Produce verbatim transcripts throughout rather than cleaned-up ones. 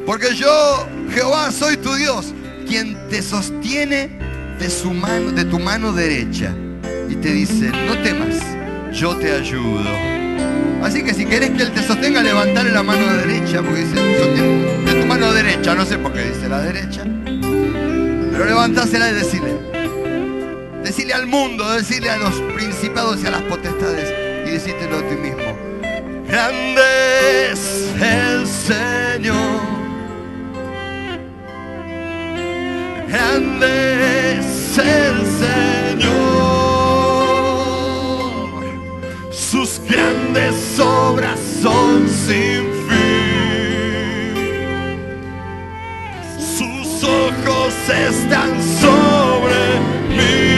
Porque yo, Jehová, soy tu Dios, quien te sostiene de, su mano, de tu mano derecha. Y te dice, no temas, yo te ayudo. Así que si querés que Él te sostenga, levantale la mano derecha, porque dice, de tu mano derecha, no sé por qué dice la derecha. Pero levantásela y decirle, decirle al mundo, decirle a los principados y a las potestades, y decírtelo a ti mismo. Grande es el Señor, grande es el Señor, sus grandes obras son sin fin, sus ojos están sobre mí.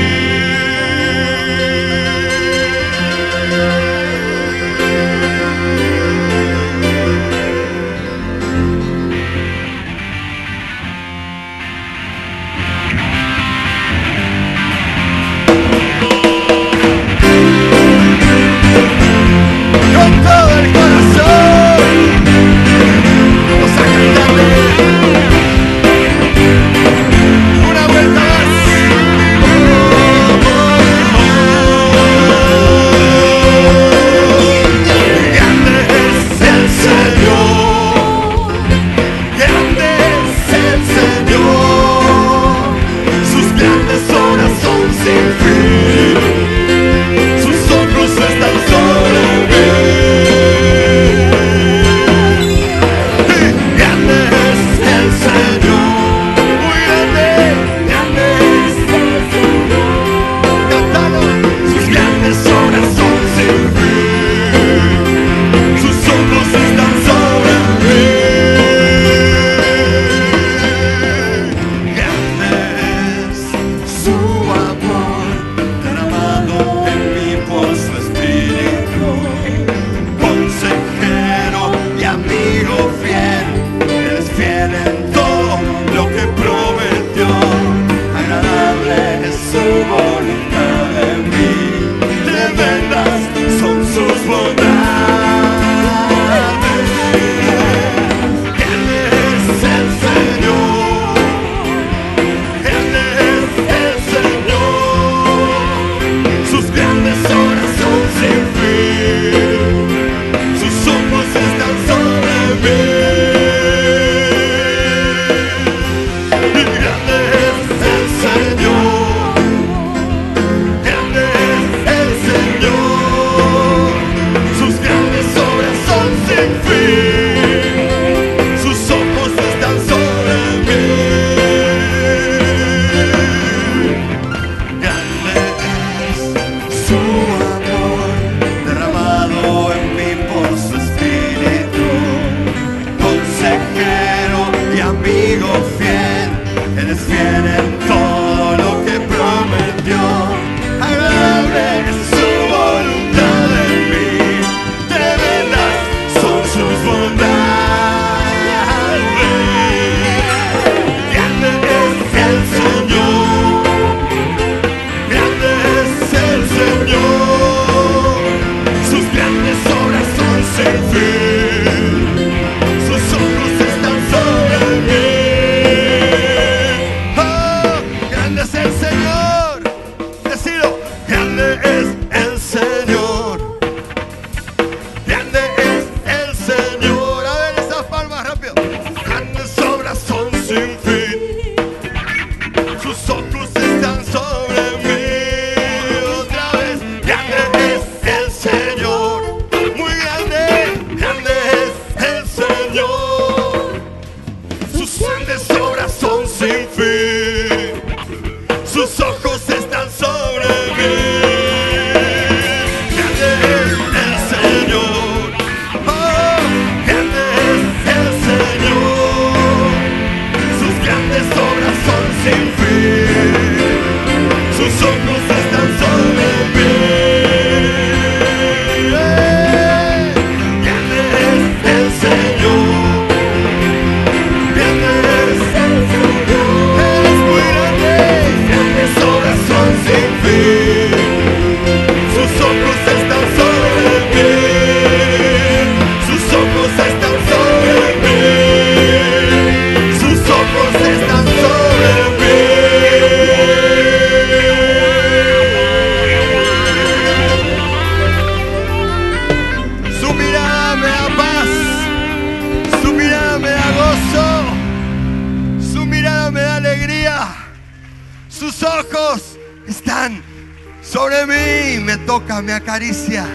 ojos están sobre mí, me toca, me acaricia.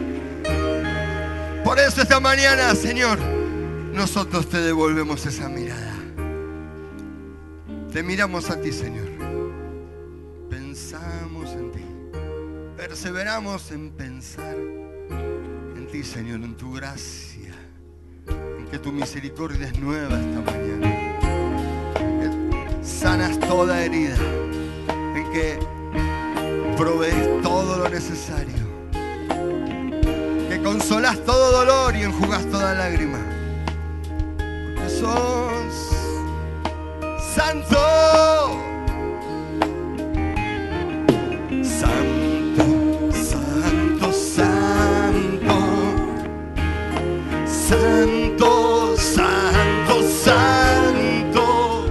Por eso esta mañana, Señor, nosotros te devolvemos esa mirada. Te miramos a ti, Señor. Pensamos en ti. Perseveramos en pensar en ti, Señor, en tu gracia, en que tu misericordia es nueva esta mañana, en que sanas toda herida, en que provees todo lo necesario, que consolas todo dolor y enjugas toda lágrima, porque sos santo. Santo, santo, santo,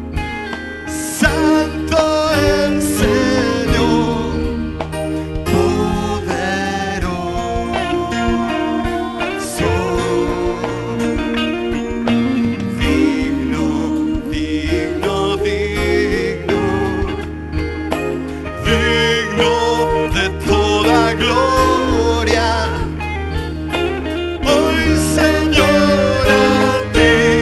santo el Señor, poderoso, digno, digno, digno, digno de toda gloria. Señor, a ti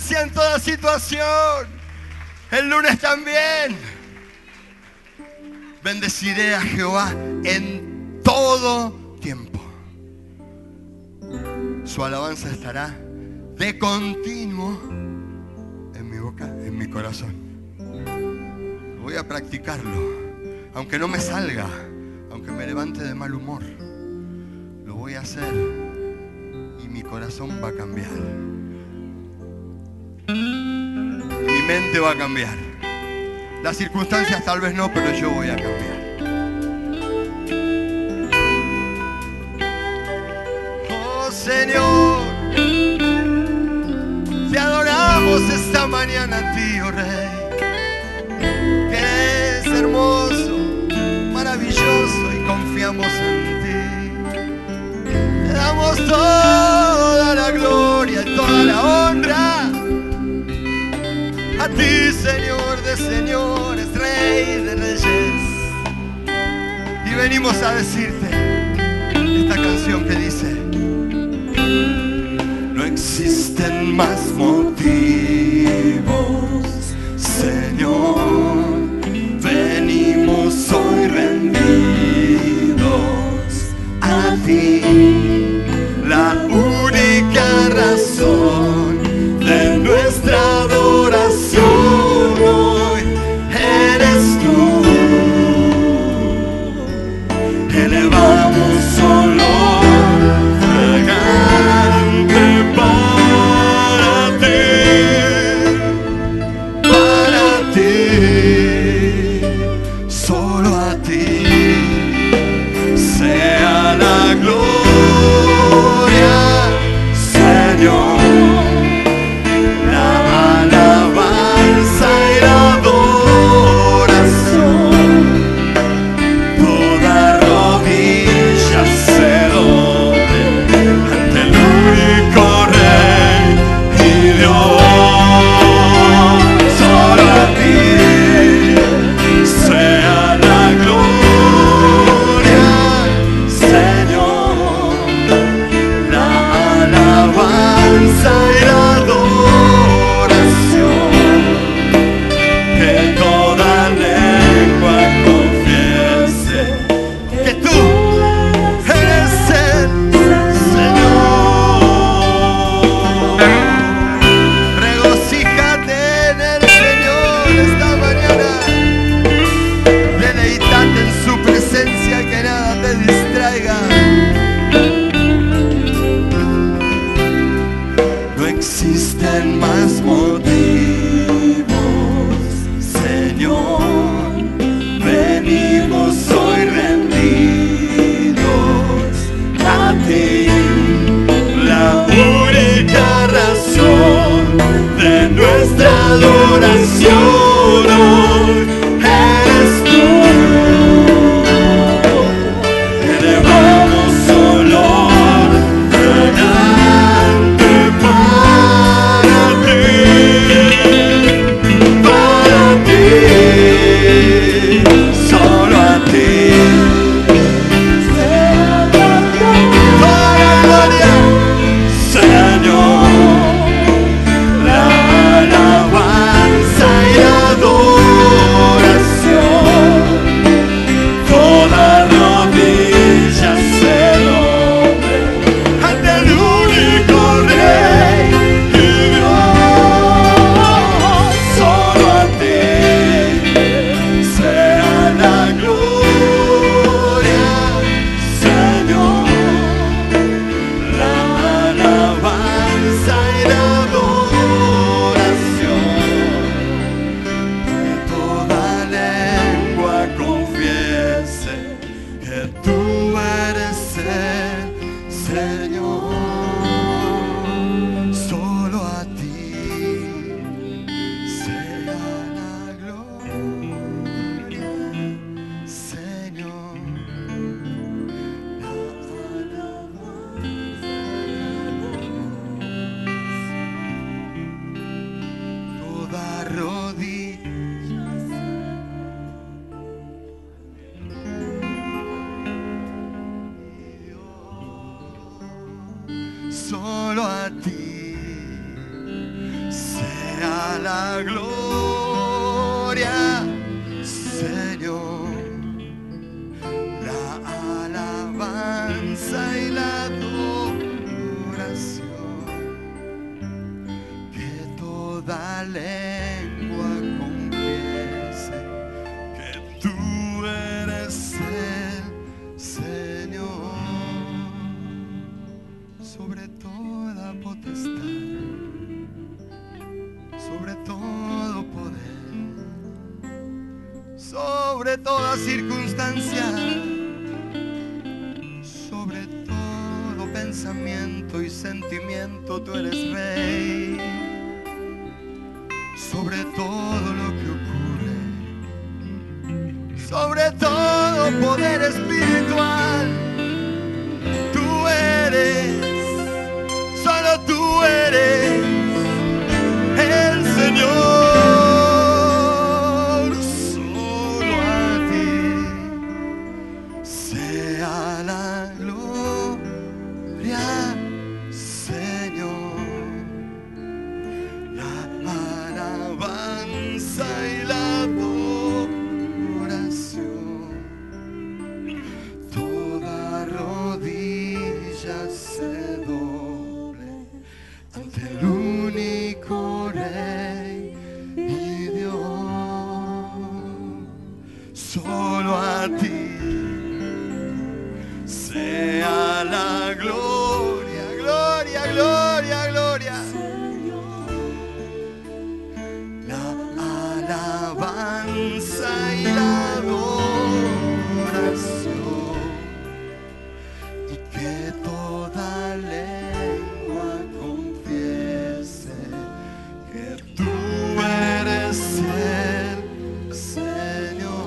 presencia en toda situación. El lunes también. Bendeciré a Jehová en todo tiempo. Su alabanza estará de continuo en mi boca, en mi corazón. Voy a practicarlo. Aunque no me salga, aunque me levante de mal humor, lo voy a hacer y mi corazón va a cambiar. Mi mente va a cambiar. Las circunstancias tal vez no, pero yo voy a cambiar. Oh Señor, te adoramos esta mañana a ti, oh Rey, que eres hermoso, maravilloso y confiamos en ti. Te damos toda la gloria y toda la honra a ti, Señor de señores, Rey de reyes. Y venimos a decirte esta canción que dice: no existen más motivos, Señor, venimos hoy rendidos a ti, la única razón de nuestra adoración hoy eres tú. Elevamos olor fragante para ti, para ti, solo a ti sea la gloria, Señor. Solo a ti la gloria, Señor, la alabanza y la adoración, que toda lengua confiese que tú eres el Señor, sobre toda potestad, sobre todo poder, sobre toda circunstancia, sobre todo pensamiento y sentimiento, tú eres Rey. Sobre todo lo que ocurre, sobre todo poder espiritual, tú eres, solo tú eres el Señor. Solo a ti sea la gloria, Señor, la alabanza y la adoración. Toda rodilla se doble ante el único Rey y Dios. Solo a ti sea la gloria, gloria, gloria, gloria, la alabanza y la adoración, y que toda lengua confiese que tú eres el Señor.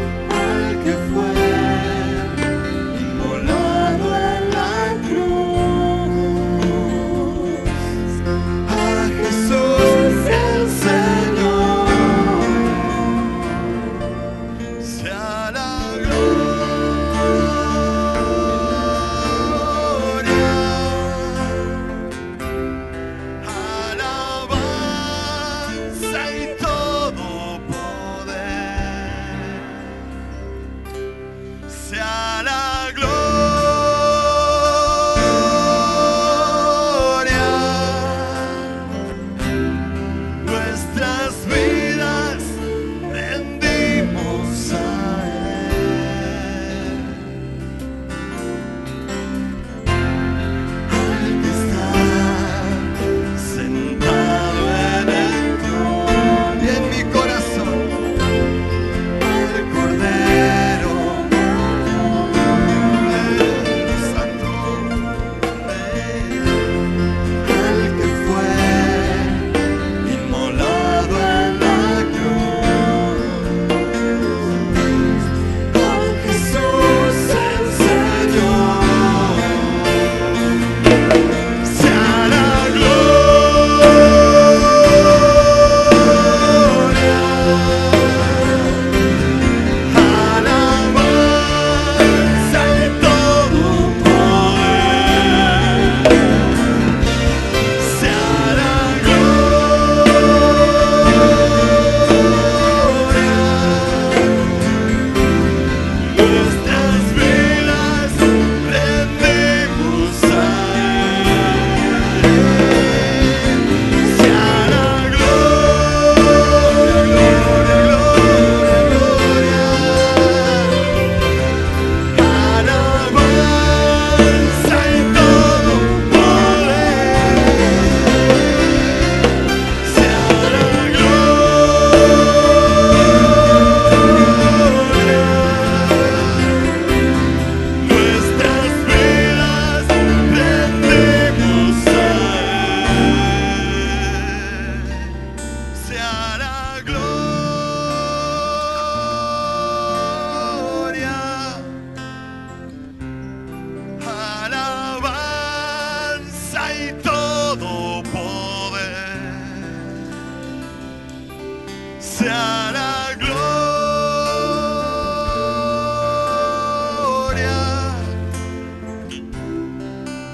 Que fue inmolado en la cruz.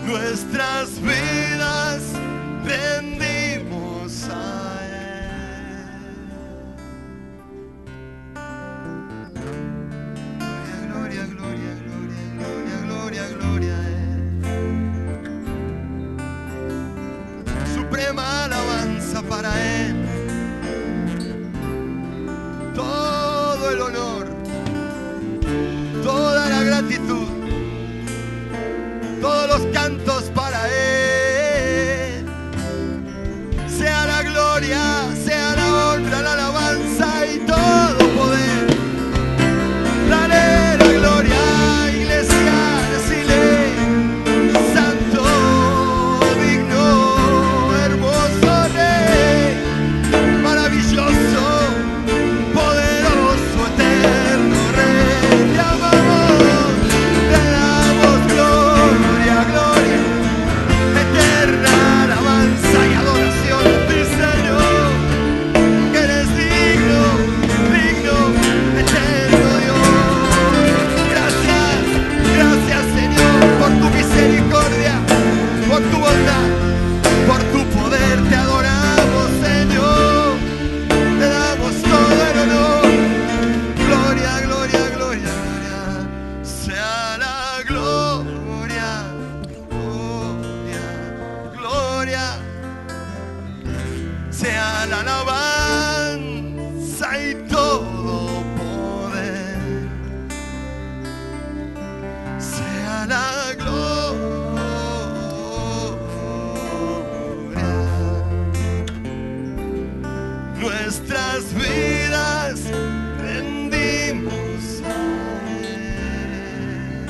nuestras vidas rendimos a Él. Gloria, gloria, gloria, gloria, gloria, gloria a Él. Suprema alabanza para Él. Todo el honor, toda la gratitud, todos los cantos para Él. Sea la gloria, sea la honra, la alabanza y todo poder. Dale la gloria, iglesia, decile: santo, digno, hermoso Rey, maravilloso, poderoso, eterno Rey. Te amamos, te damos gloria, gloria, eterna alabanza y adoración a ti, Señor, que eres digno, digno, eterno Dios. Gracias, gracias, Señor, por tu misericordia, por tu bondad, por tu poder. Te adoramos, Señor, te damos todo el honor. Gloria, gloria, gloria, gloria, sea la gloria, gloria, gloria, sea la alabanza y todo poder, sea la gloria. Nuestras vidas rendimos a Él.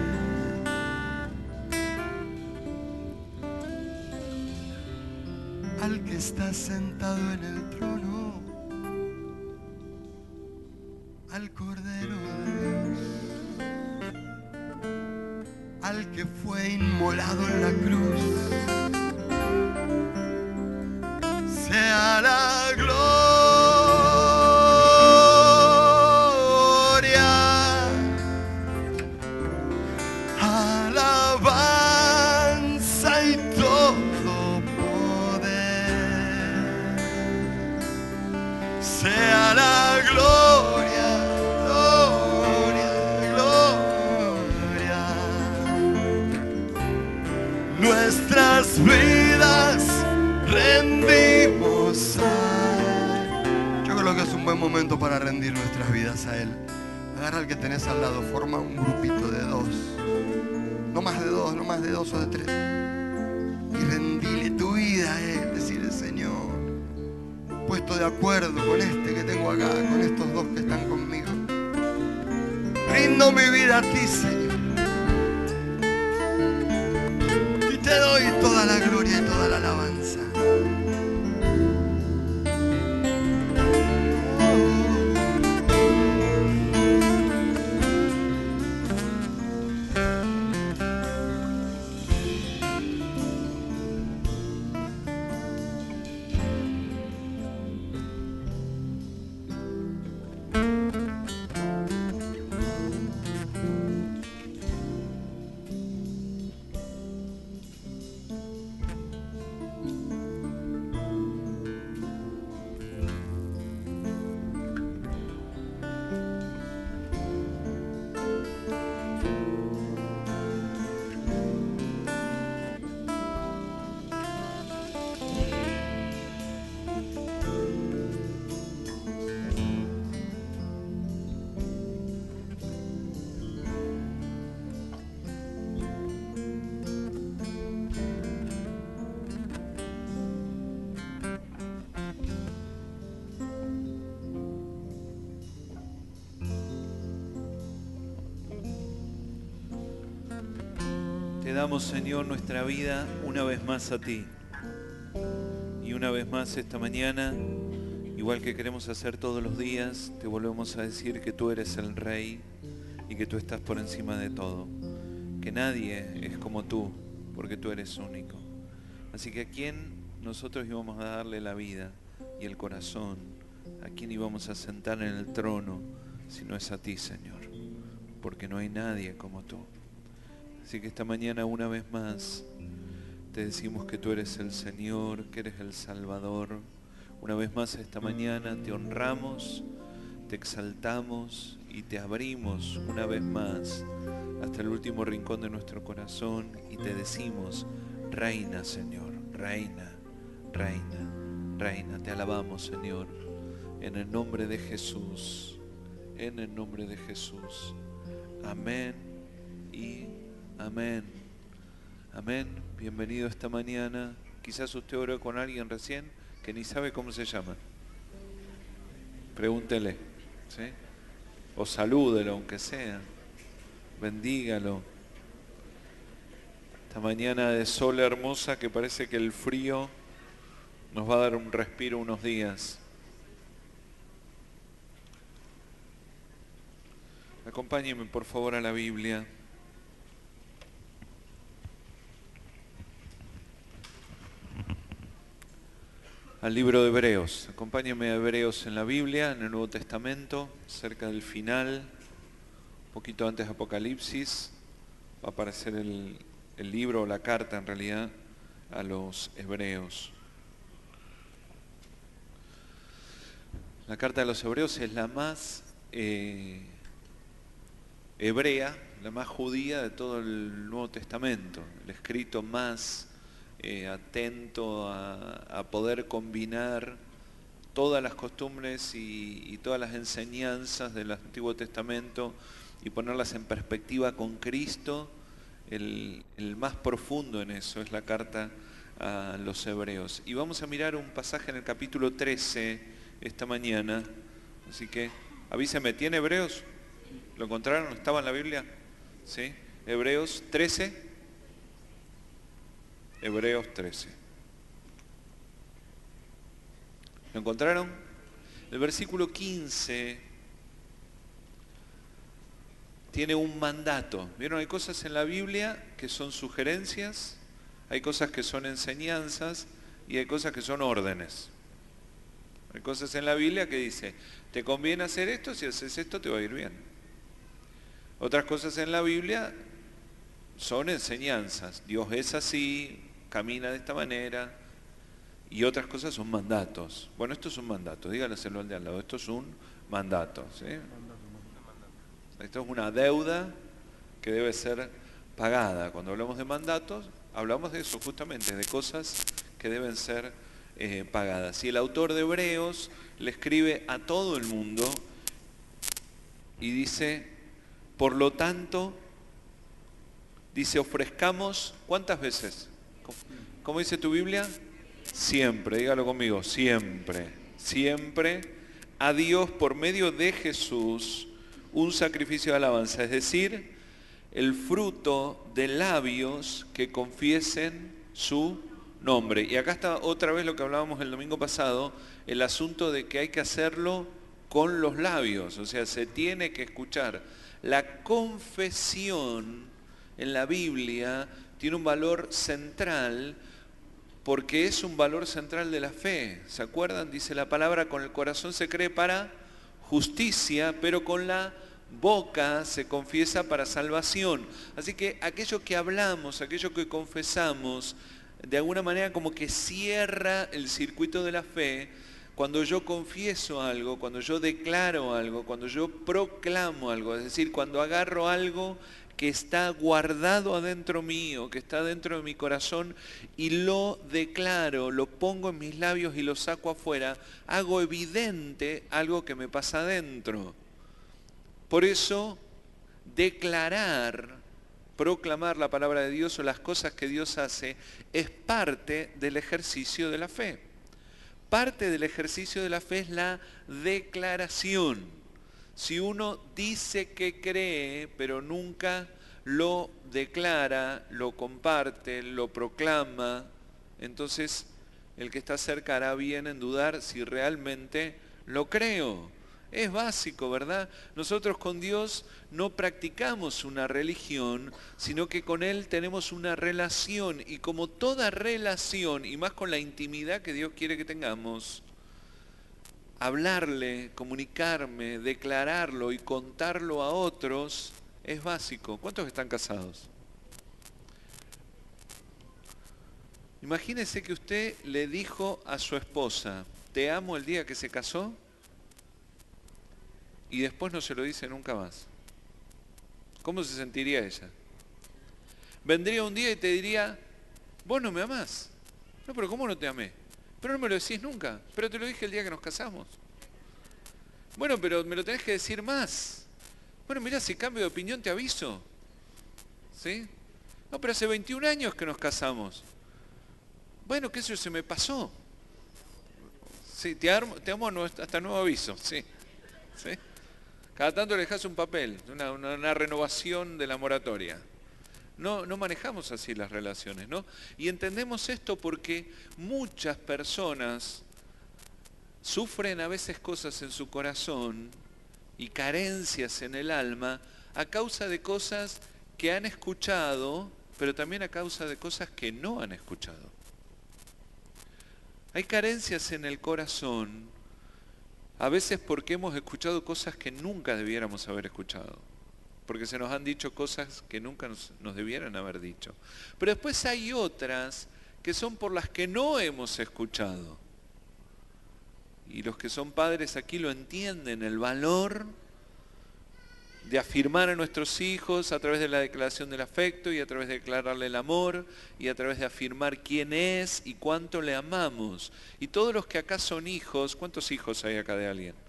Al que está sentado en el trono, al Cordero de Dios, al que fue inmolado en la cruz, sea la gloria, alabanza y todo poder. Sea la gloria, gloria, gloria. Nuestras vidas rendimos a Él. Yo creo que es un buen momento para rendir nuestras vidas a Él. Agarra al que tenés al lado, forma un grupito de dos. No más de dos, no más de dos o de tres. Y rendile tu vida a Él. Decirle: Señor, puesto de acuerdo con este que tengo acá, con estos dos que están conmigo, rindo mi vida a ti, Señor. Y te doy toda la gloria y toda la alabanza. Te damos, Señor, nuestra vida una vez más a ti. Y una vez más esta mañana, igual que queremos hacer todos los días, te volvemos a decir que tú eres el Rey y que tú estás por encima de todo. Que nadie es como tú, porque tú eres único. Así que a quién nosotros íbamos a darle la vida y el corazón, a quién íbamos a sentar en el trono, si no es a ti, Señor. Porque no hay nadie como tú. Así que esta mañana una vez más te decimos que tú eres el Señor, que eres el Salvador. Una vez más esta mañana te honramos, te exaltamos y te abrimos una vez más hasta el último rincón de nuestro corazón y te decimos, reina Señor, reina, reina, reina. Te alabamos Señor, en el nombre de Jesús, en el nombre de Jesús. Amén y amén. Amén. Bienvenido esta mañana. Quizás usted oró con alguien recién que ni sabe cómo se llama. Pregúntele, ¿sí? O salúdelo aunque sea. Bendígalo. Esta mañana de sol hermosa que parece que el frío nos va a dar un respiro unos días. Acompáñeme por favor a la Biblia. Al libro de Hebreos. Acompáñeme a Hebreos en la Biblia, en el Nuevo Testamento, cerca del final, un poquito antes de Apocalipsis, va a aparecer el, el libro o la carta en realidad a los Hebreos. La carta de los Hebreos es la más eh, hebrea, la más judía de todo el Nuevo Testamento, el escrito más Eh, atento a, a poder combinar todas las costumbres y, y todas las enseñanzas del Antiguo Testamento y ponerlas en perspectiva con Cristo. El, el más profundo en eso es la carta a los Hebreos. Y vamos a mirar un pasaje en el capítulo trece esta mañana. Así que avíseme, ¿tiene Hebreos? ¿Lo encontraron? ¿Estaba en la Biblia? ¿Sí? Hebreos trece. Hebreos trece. ¿Lo encontraron? El versículo quince tiene un mandato. ¿Vieron? Hay cosas en la Biblia que son sugerencias, hay cosas que son enseñanzas y hay cosas que son órdenes. Hay cosas en la Biblia que dice, te conviene hacer esto, si haces esto te va a ir bien. Otras cosas en la Biblia son enseñanzas. Dios es así, camina de esta manera, y otras cosas son mandatos. Bueno, esto es un mandato, díganselo al de al lado, esto es un mandato, ¿sí? Esto es una deuda que debe ser pagada. Cuando hablamos de mandatos, hablamos de eso justamente, de cosas que deben ser eh, pagadas. Y el autor de Hebreos le escribe a todo el mundo y dice, por lo tanto, dice, ofrezcamos, ¿cuántas veces? ¿Cómo dice tu Biblia? Siempre, dígalo conmigo, siempre, siempre a Dios por medio de Jesús un sacrificio de alabanza, es decir, el fruto de labios que confiesen su nombre. Y acá está otra vez lo que hablábamos el domingo pasado, el asunto de que hay que hacerlo con los labios, o sea, se tiene que escuchar. La confesión en la Biblia tiene un valor central porque es un valor central de la fe. ¿Se acuerdan? Dice la palabra, con el corazón se cree para justicia, pero con la boca se confiesa para salvación. Así que aquello que hablamos, aquello que confesamos, de alguna manera como que cierra el circuito de la fe. Cuando yo confieso algo, cuando yo declaro algo, cuando yo proclamo algo, es decir, cuando agarro algo que está guardado adentro mío, que está dentro de mi corazón y lo declaro, lo pongo en mis labios y lo saco afuera, hago evidente algo que me pasa adentro. Por eso, declarar, proclamar la palabra de Dios o las cosas que Dios hace es parte del ejercicio de la fe. Parte del ejercicio de la fe es la declaración. Si uno dice que cree, pero nunca lo declara, lo comparte, lo proclama, entonces el que está cerca hará bien en dudar si realmente lo creo. Es básico, ¿verdad? Nosotros con Dios no practicamos una religión, sino que con Él tenemos una relación. Y como toda relación, y más con la intimidad que Dios quiere que tengamos, hablarle, comunicarme, declararlo y contarlo a otros es básico. ¿Cuántos están casados? Imagínese que usted le dijo a su esposa, te amo el día que se casó, y después no se lo dice nunca más. ¿Cómo se sentiría ella? Vendría un día y te diría, vos no me amás. No, pero ¿cómo no te amé? Pero no me lo decís nunca. Pero te lo dije el día que nos casamos. Bueno, pero me lo tenés que decir más. Bueno, mirá, si cambio de opinión te aviso. ¿Sí? No, pero hace veintiún años que nos casamos. Bueno, que eso se me pasó. Sí, te amo, te amo hasta nuevo aviso. Sí. ¿Sí? Cada tanto le dejás un papel, una, una, una renovación de la moratoria. No, no manejamos así las relaciones, ¿no? Y entendemos esto porque muchas personas sufren a veces cosas en su corazón y carencias en el alma a causa de cosas que han escuchado, pero también a causa de cosas que no han escuchado. Hay carencias en el corazón, a veces porque hemos escuchado cosas que nunca debiéramos haber escuchado. Porque se nos han dicho cosas que nunca nos, nos debieran haber dicho. Pero después hay otras que son por las que no hemos escuchado. Y los que son padres aquí lo entienden, el valor de afirmar a nuestros hijos a través de la declaración del afecto y a través de declararle el amor y a través de afirmar quién es y cuánto le amamos. Y todos los que acá son hijos, ¿cuántos hijos hay acá de alguien?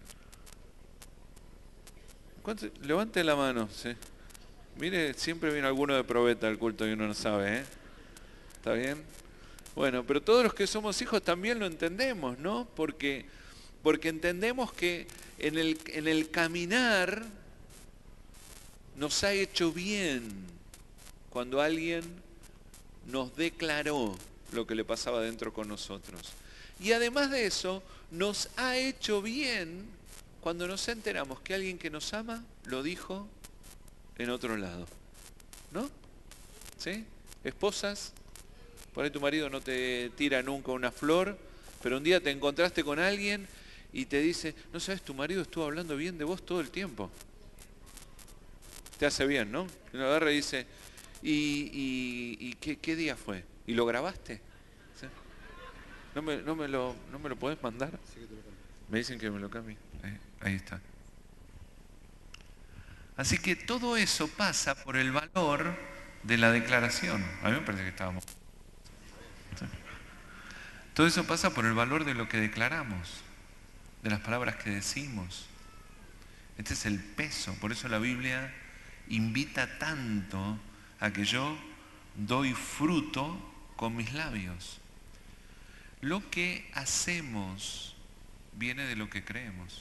Levante la mano, sí. Mire, siempre viene alguno de probeta al culto y uno no sabe, ¿eh? ¿Está bien? Bueno, pero todos los que somos hijos también lo entendemos, ¿no? Porque, porque entendemos que en el, en el caminar nos ha hecho bien cuando alguien nos declaró lo que le pasaba dentro con nosotros. Y además de eso, nos ha hecho bien cuando nos enteramos que alguien que nos ama lo dijo en otro lado. ¿No? ¿Sí? Esposas, por ahí tu marido no te tira nunca una flor, pero un día te encontraste con alguien y te dice, no sabes, tu marido estuvo hablando bien de vos todo el tiempo. Te hace bien, ¿no? Y uno agarra y dice, ¿y, y, y qué, qué día fue? ¿Y lo grabaste? ¿Sí? ¿No me, no me lo, no me lo podés mandar? Sí, que te lo cambio. Me dicen que me lo cambie. Ahí, ahí está. Así que todo eso pasa por el valor de la declaración. A mí me parece que estábamos... ¿Sí? Todo eso pasa por el valor de lo que declaramos, de las palabras que decimos. Este es el peso. Por eso la Biblia invita tanto a que yo doy fruto con mis labios. Lo que hacemos viene de lo que creemos.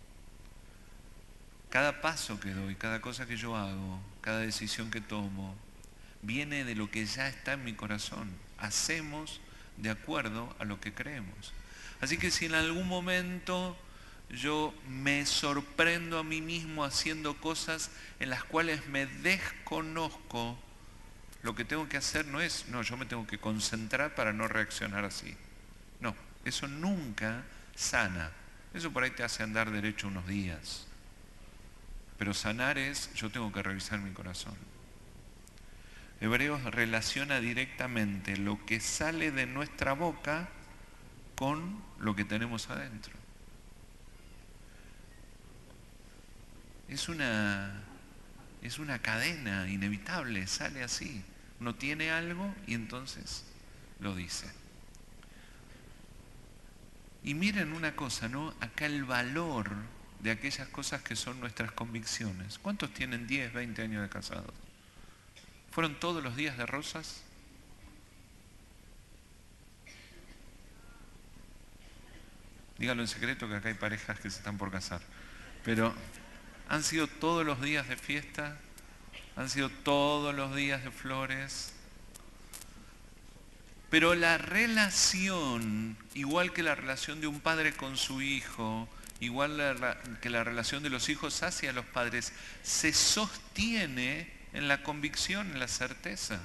Cada paso que doy, cada cosa que yo hago, cada decisión que tomo, viene de lo que ya está en mi corazón. Hacemos de acuerdo a lo que creemos. Así que si en algún momento yo me sorprendo a mí mismo haciendo cosas en las cuales me desconozco, lo que tengo que hacer no es, no, yo me tengo que concentrar para no reaccionar así. No, eso nunca sana. Eso por ahí te hace andar derecho unos días. Pero sanar es, yo tengo que revisar mi corazón. Hebreos relaciona directamente lo que sale de nuestra boca con lo que tenemos adentro. Es una, es una cadena inevitable, sale así. Uno tiene algo y entonces lo dice. Y miren una cosa, ¿no? Acá el valor de aquellas cosas que son nuestras convicciones. ¿Cuántos tienen diez, veinte años de casados? ¿Fueron todos los días de rosas? Díganlo en secreto que acá hay parejas que se están por casar. Pero han sido todos los días de fiesta, han sido todos los días de flores. Pero la relación, igual que la relación de un padre con su hijo, igual la, que la relación de los hijos hacia los padres, se sostiene en la convicción, en la certeza.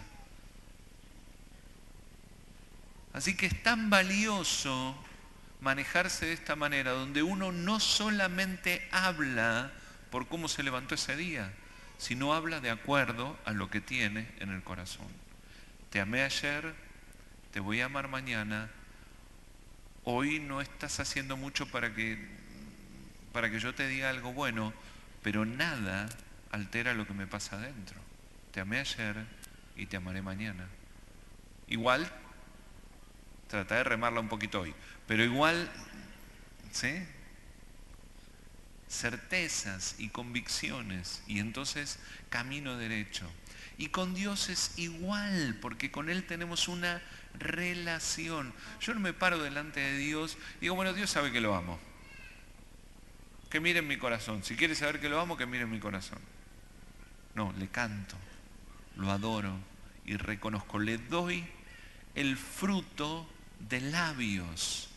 Así que es tan valioso manejarse de esta manera, donde uno no solamente habla por cómo se levantó ese día, sino habla de acuerdo a lo que tiene en el corazón. Te amé ayer, te voy a amar mañana, hoy no estás haciendo mucho para que, para que yo te diga algo bueno, pero nada altera lo que me pasa adentro. Te amé ayer y te amaré mañana. Igual, trata de remarla un poquito hoy, pero igual, ¿sí? Certezas y convicciones, y entonces camino derecho. Y con Dios es igual, porque con Él tenemos una relación. Yo no me paro delante de Dios y digo, bueno, Dios sabe que lo amo. Que mire en mi corazón. Si quiere saber que lo amo, que mire en mi corazón. No, le canto, lo adoro y reconozco, le doy el fruto de labios.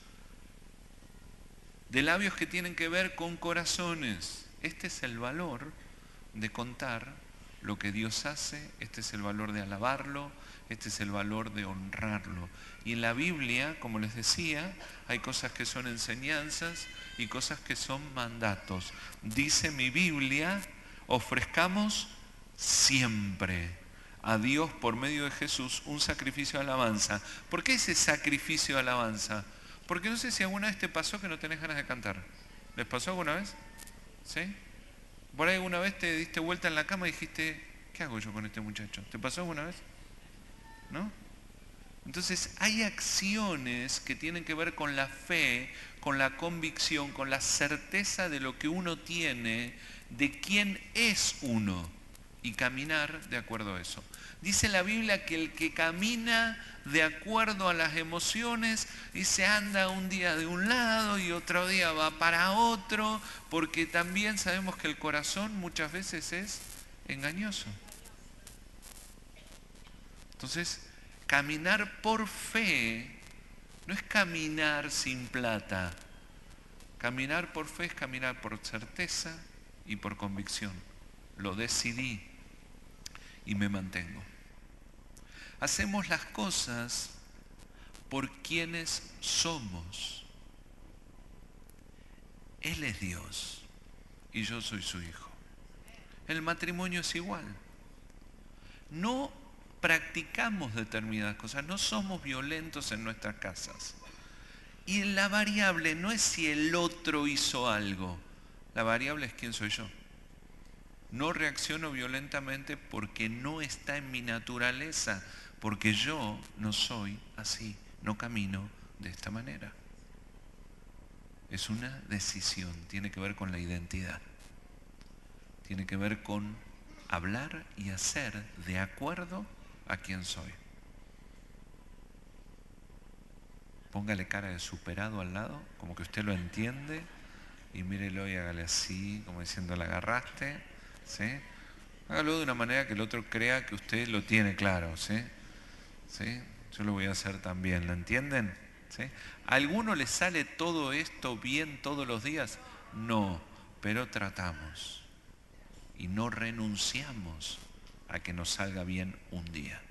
De labios que tienen que ver con corazones. Este es el valor de contar lo que Dios hace, este es el valor de alabarlo, este es el valor de honrarlo. Y en la Biblia, como les decía, hay cosas que son enseñanzas y cosas que son mandatos. Dice mi Biblia, ofrezcamos siempre a Dios por medio de Jesús un sacrificio de alabanza. ¿Por qué ese sacrificio de alabanza? Porque no sé si alguna vez te pasó que no tenés ganas de cantar. ¿Les pasó alguna vez? ¿Sí? Por ahí alguna vez te diste vuelta en la cama y dijiste, ¿qué hago yo con este muchacho? ¿Te pasó alguna vez? ¿No? Entonces hay acciones que tienen que ver con la fe, con la convicción, con la certeza de lo que uno tiene, de quién es uno, y caminar de acuerdo a eso. Dice la Biblia que el que camina de acuerdo a las emociones, dice, anda un día de un lado y otro día va para otro, porque también sabemos que el corazón muchas veces es engañoso. Entonces, caminar por fe no es caminar sin plata. Caminar por fe es caminar por certeza y por convicción. Lo decidí y me mantengo. Hacemos las cosas por quienes somos. Él es Dios y yo soy su hijo. El matrimonio es igual. No practicamos determinadas cosas, no somos violentos en nuestras casas. Y la variable no es si el otro hizo algo, la variable es quién soy yo. No reacciono violentamente porque no está en mi naturaleza, porque yo no soy así, no camino de esta manera. Es una decisión, tiene que ver con la identidad. Tiene que ver con hablar y hacer de acuerdo a quién soy. Póngale cara de superado al lado, como que usted lo entiende, y mírelo y hágale así, como diciendo, la agarraste, ¿sí? Hágalo de una manera que el otro crea que usted lo tiene claro, ¿sí? ¿Sí? Yo lo voy a hacer también, ¿lo entienden? ¿Sí? ¿A alguno le sale todo esto bien todos los días? No, pero tratamos y no renunciamos a que nos salga bien un día.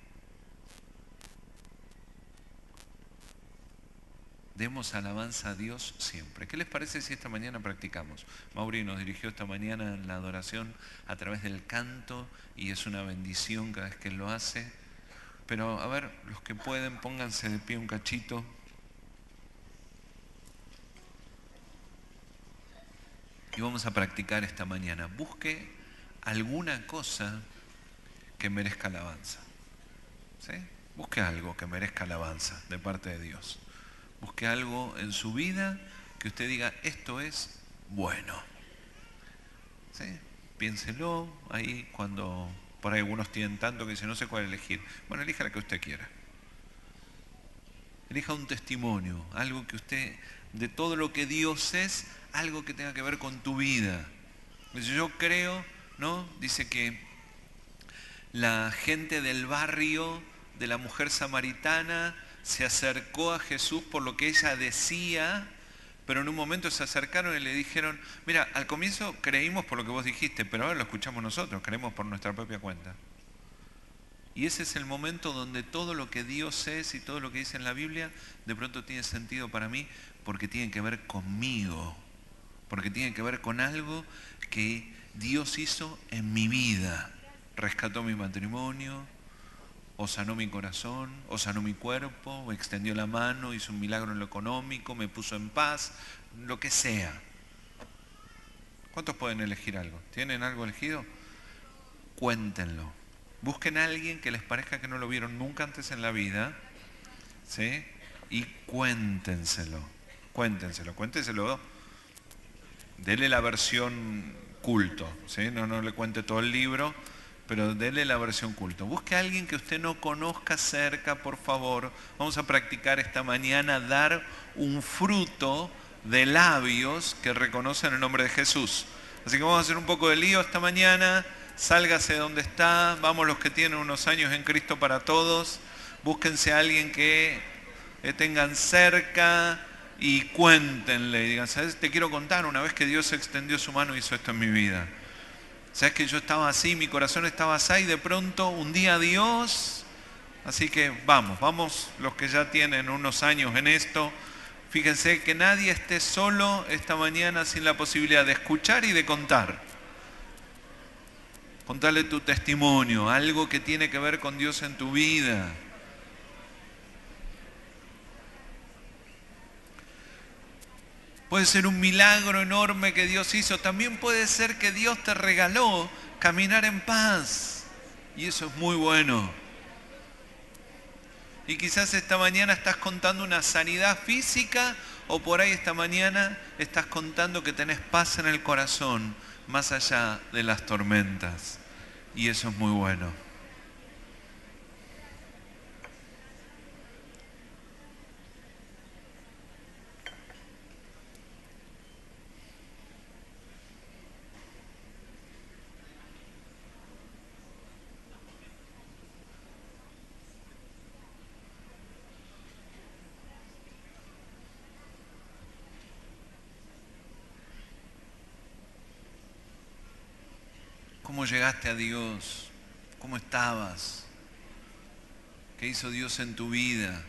Demos alabanza a Dios siempre. ¿Qué les parece si esta mañana practicamos? Mauri nos dirigió esta mañana en la adoración a través del canto y es una bendición cada vez que Él lo hace. Pero a ver, los que pueden, pónganse de pie un cachito. Y vamos a practicar esta mañana. Busque alguna cosa que merezca alabanza. ¿Sí? Busque algo que merezca alabanza de parte de Dios. Busque algo en su vida que usted diga, esto es bueno. ¿Sí? Piénselo ahí cuando por ahí algunos tienen tanto que dicen, no sé cuál elegir. Bueno, elija la que usted quiera. Elija un testimonio, algo que usted, de todo lo que Dios es, algo que tenga que ver con tu vida. Yo creo, ¿no? Dice que la gente del barrio de la mujer samaritana se acercó a Jesús por lo que ella decía, pero en un momento se acercaron y le dijeron, mira, al comienzo creímos por lo que vos dijiste, pero ahora lo escuchamos nosotros, creemos por nuestra propia cuenta. Y ese es el momento donde todo lo que Dios es y todo lo que dice en la Biblia, de pronto tiene sentido para mí, porque tiene que ver conmigo, porque tiene que ver con algo que Dios hizo en mi vida. Rescató mi matrimonio, o sanó mi corazón, o sanó mi cuerpo, o extendió la mano, hizo un milagro en lo económico, me puso en paz, lo que sea. ¿Cuántos pueden elegir algo? ¿Tienen algo elegido? Cuéntenlo. Busquen a alguien que les parezca que no lo vieron nunca antes en la vida, ¿sí? Y cuéntenselo. Cuéntenselo, cuéntenselo. Dele la versión culto, ¿sí? No, no le cuente todo el libro, pero dele la versión culto. Busque a alguien que usted no conozca cerca, por favor. Vamos a practicar esta mañana dar un fruto de labios que reconocen el nombre de Jesús. Así que vamos a hacer un poco de lío esta mañana. Sálgase de donde está. Vamos los que tienen unos años en Cristo para todos. Búsquense a alguien que tengan cerca y cuéntenle. Y digan, ¿sabes? Te quiero contar una vez que Dios extendió su mano y hizo esto en mi vida. ¿Sabes que yo estaba así, mi corazón estaba así y de pronto un día Dios... Así que vamos, vamos los que ya tienen unos años en esto. Fíjense que nadie esté solo esta mañana sin la posibilidad de escuchar y de contar. Contale tu testimonio, algo que tiene que ver con Dios en tu vida. Puede ser un milagro enorme que Dios hizo. También puede ser que Dios te regaló caminar en paz. Y eso es muy bueno. Y quizás esta mañana estás contando una sanidad física o por ahí esta mañana estás contando que tenés paz en el corazón más allá de las tormentas. Y eso es muy bueno. ¿Cómo llegaste a Dios? ¿Cómo estabas? ¿Qué hizo Dios en tu vida?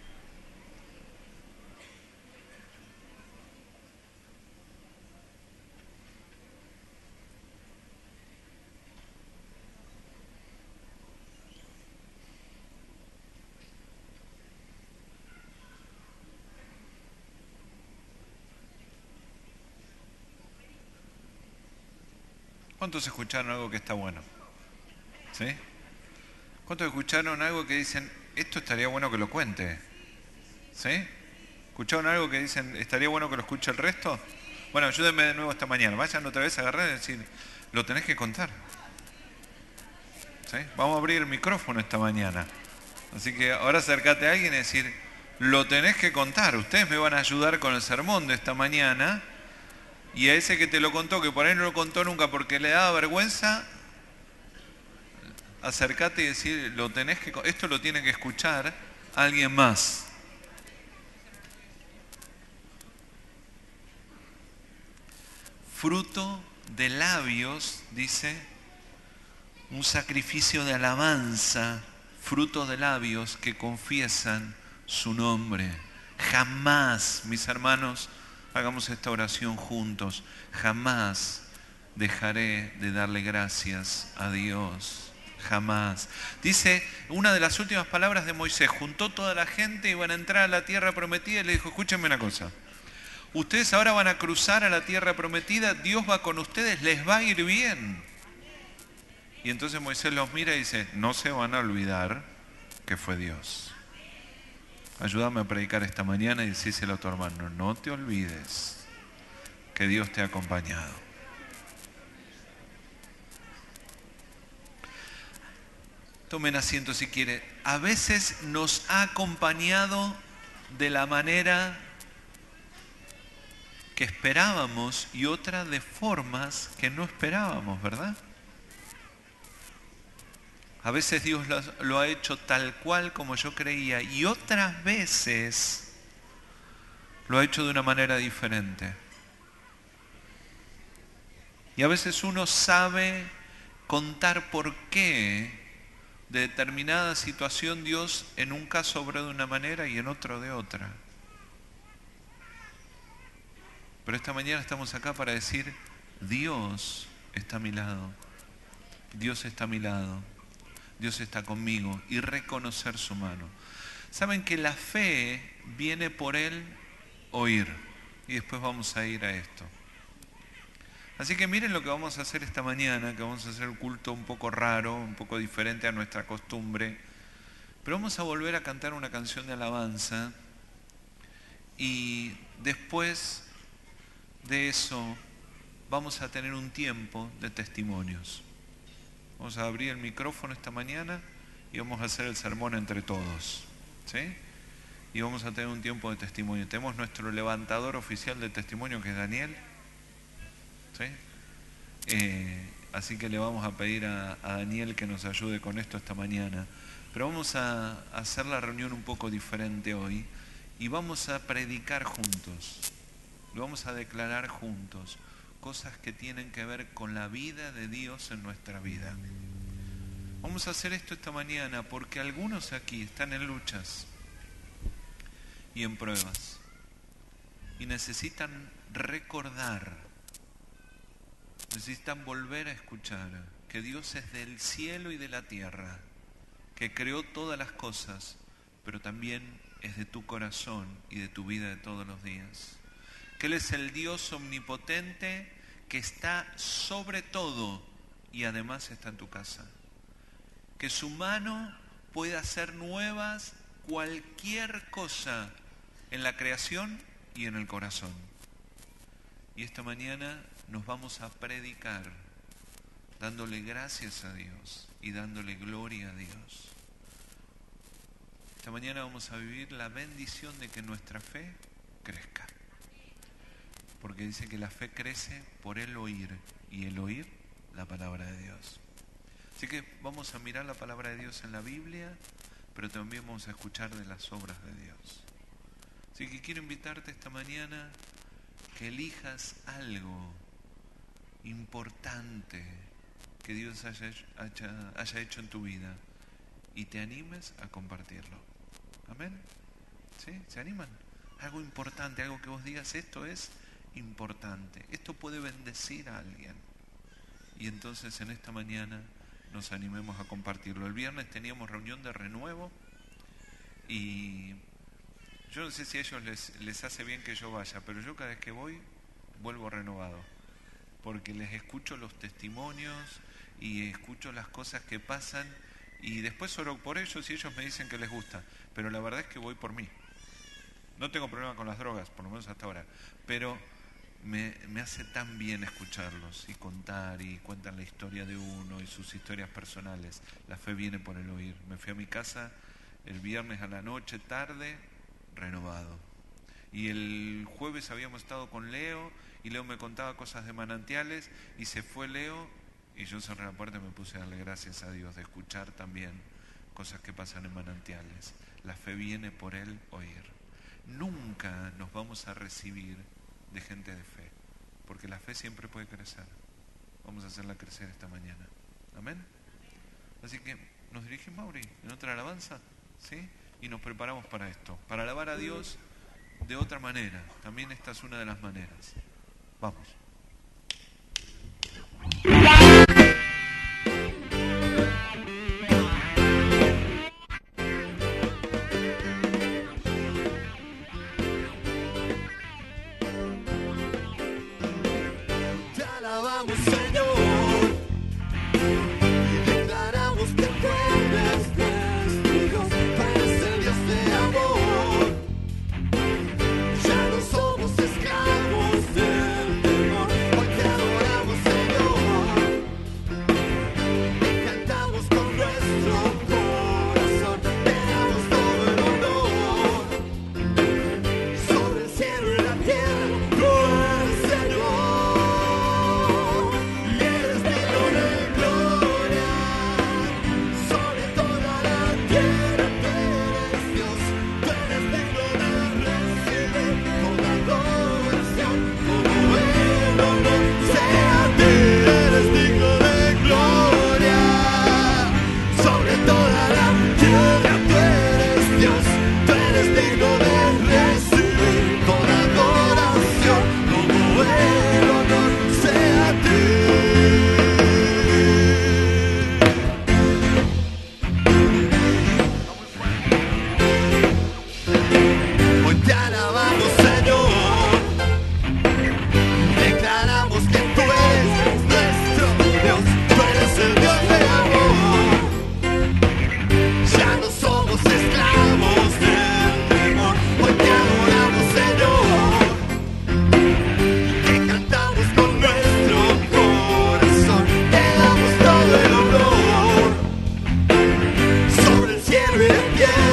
¿Cuántos escucharon algo que está bueno? ¿Sí? ¿Cuántos escucharon algo que dicen, esto estaría bueno que lo cuente? ¿Sí? ¿Escucharon algo que dicen, estaría bueno que lo escuche el resto? Bueno, ayúdenme de nuevo esta mañana. Vayan otra vez a agarrar y decir, lo tenés que contar. ¿Sí? Vamos a abrir el micrófono esta mañana. Así que ahora acércate a alguien y decir, lo tenés que contar. Ustedes me van a ayudar con el sermón de esta mañana. Y a ese que te lo contó, que por ahí no lo contó nunca porque le daba vergüenza, acércate y decir, lo tenés que, esto lo tiene que escuchar alguien más. Fruto de labios, dice, un sacrificio de alabanza, fruto de labios que confiesan su nombre. Jamás, mis hermanos, hagamos esta oración juntos. Jamás dejaré de darle gracias a Dios. Jamás. Dice una de las últimas palabras de Moisés. Juntó toda la gente y van a entrar a la tierra prometida y le dijo, escúchenme una cosa. Ustedes ahora van a cruzar a la tierra prometida. Dios va con ustedes, les va a ir bien. Y entonces Moisés los mira y dice, no se van a olvidar que fue Dios. Ayúdame a predicar esta mañana y decíselo a tu hermano, no te olvides que Dios te ha acompañado. Tomen asiento si quieren. A veces nos ha acompañado de la manera que esperábamos y otra de formas que no esperábamos, ¿verdad? A veces Dios lo ha hecho tal cual como yo creía y otras veces lo ha hecho de una manera diferente. Y a veces uno sabe contar por qué de determinada situación Dios en un caso obró de una manera y en otro de otra. Pero esta mañana estamos acá para decir, Dios está a mi lado. Dios está a mi lado. Dios está conmigo, y reconocer su mano. Saben que la fe viene por el oír, y después vamos a ir a esto. Así que miren lo que vamos a hacer esta mañana, que vamos a hacer un culto un poco raro, un poco diferente a nuestra costumbre, pero vamos a volver a cantar una canción de alabanza, y después de eso vamos a tener un tiempo de testimonios. Vamos a abrir el micrófono esta mañana y vamos a hacer el sermón entre todos, ¿sí? Y vamos a tener un tiempo de testimonio. Tenemos nuestro levantador oficial de testimonio, que es Daniel, ¿sí? Eh, así que le vamos a pedir a, a Daniel que nos ayude con esto esta mañana. Pero vamos a, a hacer la reunión un poco diferente hoy y vamos a predicar juntos. Lo vamos a declarar juntos. Cosas que tienen que ver con la vida de Dios en nuestra vida. Vamos a hacer esto esta mañana porque algunos aquí están en luchas y en pruebas y necesitan recordar, necesitan volver a escuchar que Dios es del cielo y de la tierra, que creó todas las cosas, pero también es de tu corazón y de tu vida de todos los días. Que Él es el Dios omnipotente que está sobre todo y además está en tu casa. Que su mano puede hacer nuevas cualquier cosa en la creación y en el corazón. Y esta mañana nos vamos a predicar dándole gracias a Dios y dándole gloria a Dios. Esta mañana vamos a vivir la bendición de que nuestra fe crezca. Porque dice que la fe crece por el oír, y el oír la palabra de Dios. Así que vamos a mirar la palabra de Dios en la Biblia, pero también vamos a escuchar de las obras de Dios. Así que quiero invitarte esta mañana que elijas algo importante que Dios haya, haya, haya hecho en tu vida y te animes a compartirlo. ¿Amén? ¿Sí? ¿Se animan? Algo importante, algo que vos digas, esto es importante, esto puede bendecir a alguien, y entonces en esta mañana nos animemos a compartirlo. El viernes teníamos reunión de renuevo y yo no sé si a ellos les, les hace bien que yo vaya, pero yo cada vez que voy vuelvo renovado, porque les escucho los testimonios y escucho las cosas que pasan y después oro por ellos y ellos me dicen que les gusta, pero la verdad es que voy por mí. No tengo problema con las drogas, por lo menos hasta ahora, pero me, me hace tan bien escucharlos y contar, y cuentan la historia de uno y sus historias personales. La fe viene por el oír. Me fui a mi casa el viernes a la noche, tarde, renovado. Y el jueves habíamos estado con Leo, y Leo me contaba cosas de manantiales, y se fue Leo, y yo cerré la puerta y me puse a darle gracias a Dios de escuchar también cosas que pasan en manantiales. La fe viene por el oír. Nunca nos vamos a recibir de gente de fe, porque la fe siempre puede crecer. Vamos a hacerla crecer esta mañana. Amén. Así que nos dirigimos, Mauri, en otra alabanza, ¿sí? Y nos preparamos para esto, para alabar a Dios de otra manera. También esta es una de las maneras. Vamos. Ya no somos esclavos del temor.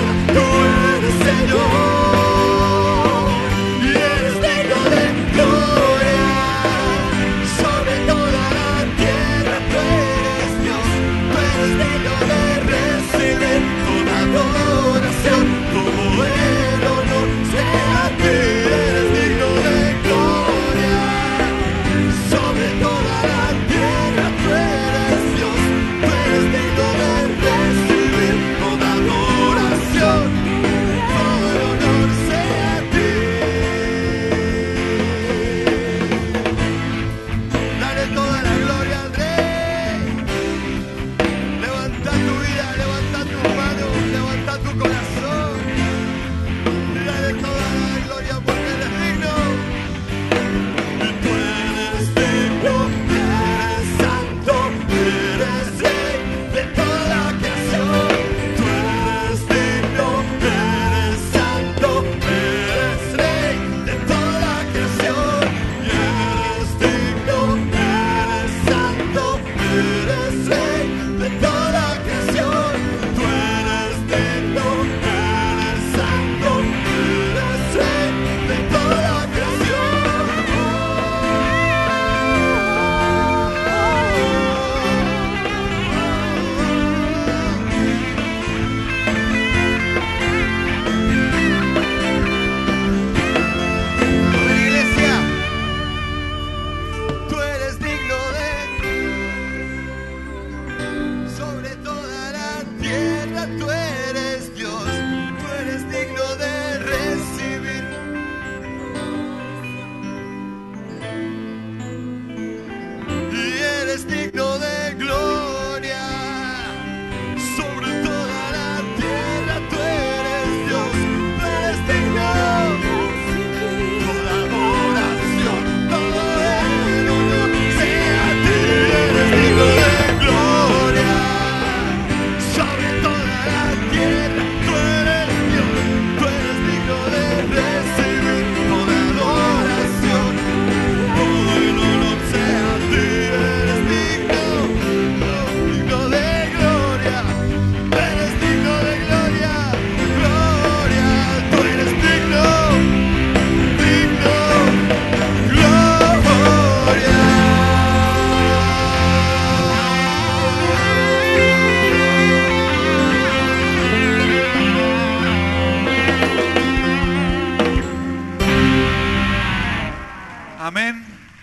Amén.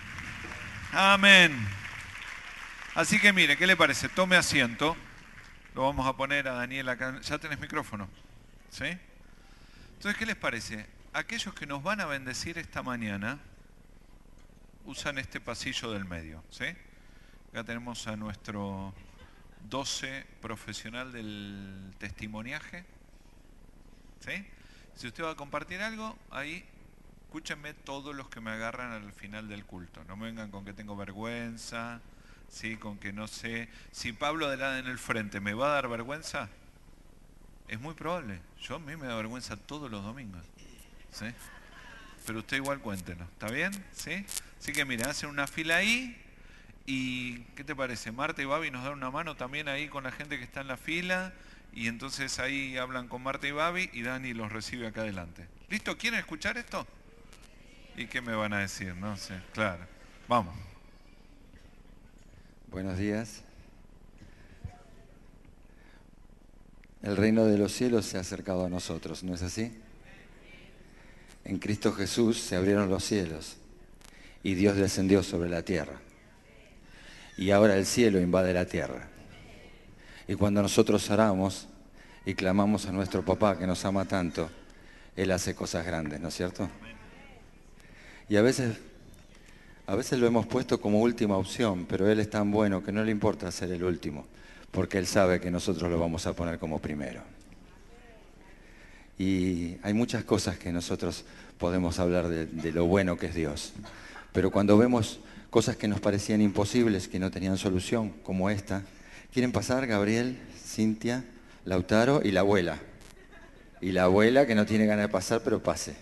Amén. Así que mire, ¿qué le parece? Tome asiento. Lo vamos a poner a Daniel acá. ¿Ya tenés micrófono? ¿Sí? Entonces, ¿qué les parece? Aquellos que nos van a bendecir esta mañana usan este pasillo del medio. ¿Sí? Acá tenemos a nuestro doce profesional del testimoniaje. ¿Sí? Si usted va a compartir algo, ahí escúchenme todos los que me agarran al final del culto. No me vengan con que tengo vergüenza, ¿sí? Con que no sé. Si Pablo adelante en el frente me va a dar vergüenza, es muy probable. Yo a mí me da vergüenza todos los domingos. ¿Sí? Pero usted igual cuéntenos. ¿Está bien? ¿Sí? Así que mira, hacen una fila ahí. ¿Y qué te parece? Marta y Babi nos dan una mano también ahí con la gente que está en la fila. Y entonces ahí hablan con Marta y Babi y Dani los recibe acá adelante. ¿Listo? ¿Quieren escuchar esto? ¿Y qué me van a decir? No sé, claro. Vamos. Buenos días. El reino de los cielos se ha acercado a nosotros, ¿no es así? En Cristo Jesús se abrieron los cielos y Dios descendió sobre la tierra. Y ahora el cielo invade la tierra. Y cuando nosotros oramos y clamamos a nuestro papá que nos ama tanto, Él hace cosas grandes, ¿no es cierto? Y a veces, a veces lo hemos puesto como última opción, pero Él es tan bueno que no le importa ser el último, porque Él sabe que nosotros lo vamos a poner como primero. Y hay muchas cosas que nosotros podemos hablar de, de lo bueno que es Dios, pero cuando vemos cosas que nos parecían imposibles, que no tenían solución, como esta, ¿quieren pasar? Gabriel, Cintia, Lautaro y la abuela. Y la abuela que no tiene ganas de pasar, pero pase.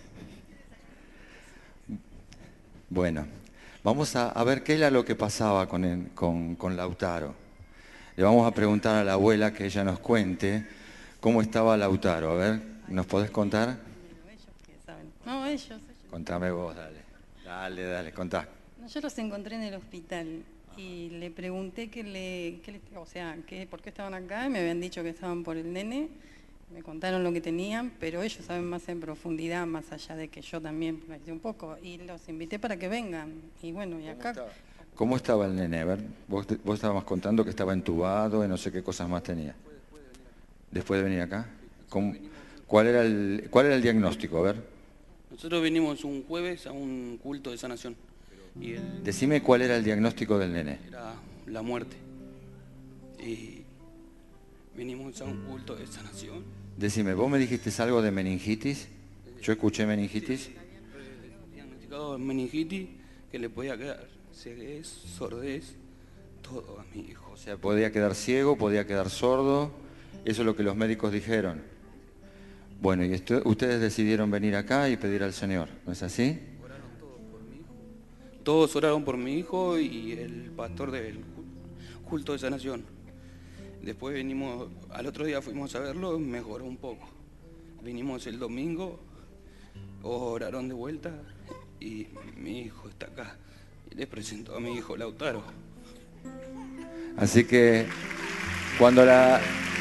Bueno, vamos a, a ver qué era lo que pasaba con, el, con, con Lautaro. Le vamos a preguntar a la abuela que ella nos cuente ¿Cómo estaba Lautaro? A ver, ¿nos podés contar? Ellos que saben. No, ellos, ellos. Contame vos, dale. Dale, dale, contá. No, yo los encontré en el hospital y le pregunté que le, que le- o sea, que por qué estaban acá y me habían dicho que estaban por el nene. Me contaron lo que tenían, pero ellos saben más en profundidad, más allá de que yo también me un poco. Y los invité para que vengan. Y bueno, y acá... ¿Cómo estaba el nene? A ver, vos, te- vos estabas contando que estaba entubado y no sé qué cosas más tenía. ¿Después de venir acá? ¿Cómo- cuál, era el, ¿Cuál era el diagnóstico? A ver, Nosotros venimos un jueves a un culto de sanación y él decime cuál era el diagnóstico del nene. era la muerte. Y venimos a un culto de sanación. Decime, ¿vos me dijiste algo de meningitis? Yo escuché meningitis. Diagnosticado de meningitis que le podía quedar ceguez, sordez, todo a mi hijo. O sea, podía quedar ciego, podía quedar sordo. Eso es lo que los médicos dijeron. Bueno, y esto- ustedes decidieron venir acá y pedir al Señor, ¿no es así? Todos oraron por mi hijo y el pastor del culto de sanación. Después venimos, al otro día fuimos a verlo, mejoró un poco. Vinimos el domingo, oraron de vuelta y mi hijo está acá. Y le presento a mi hijo Lautaro. Así que cuando la...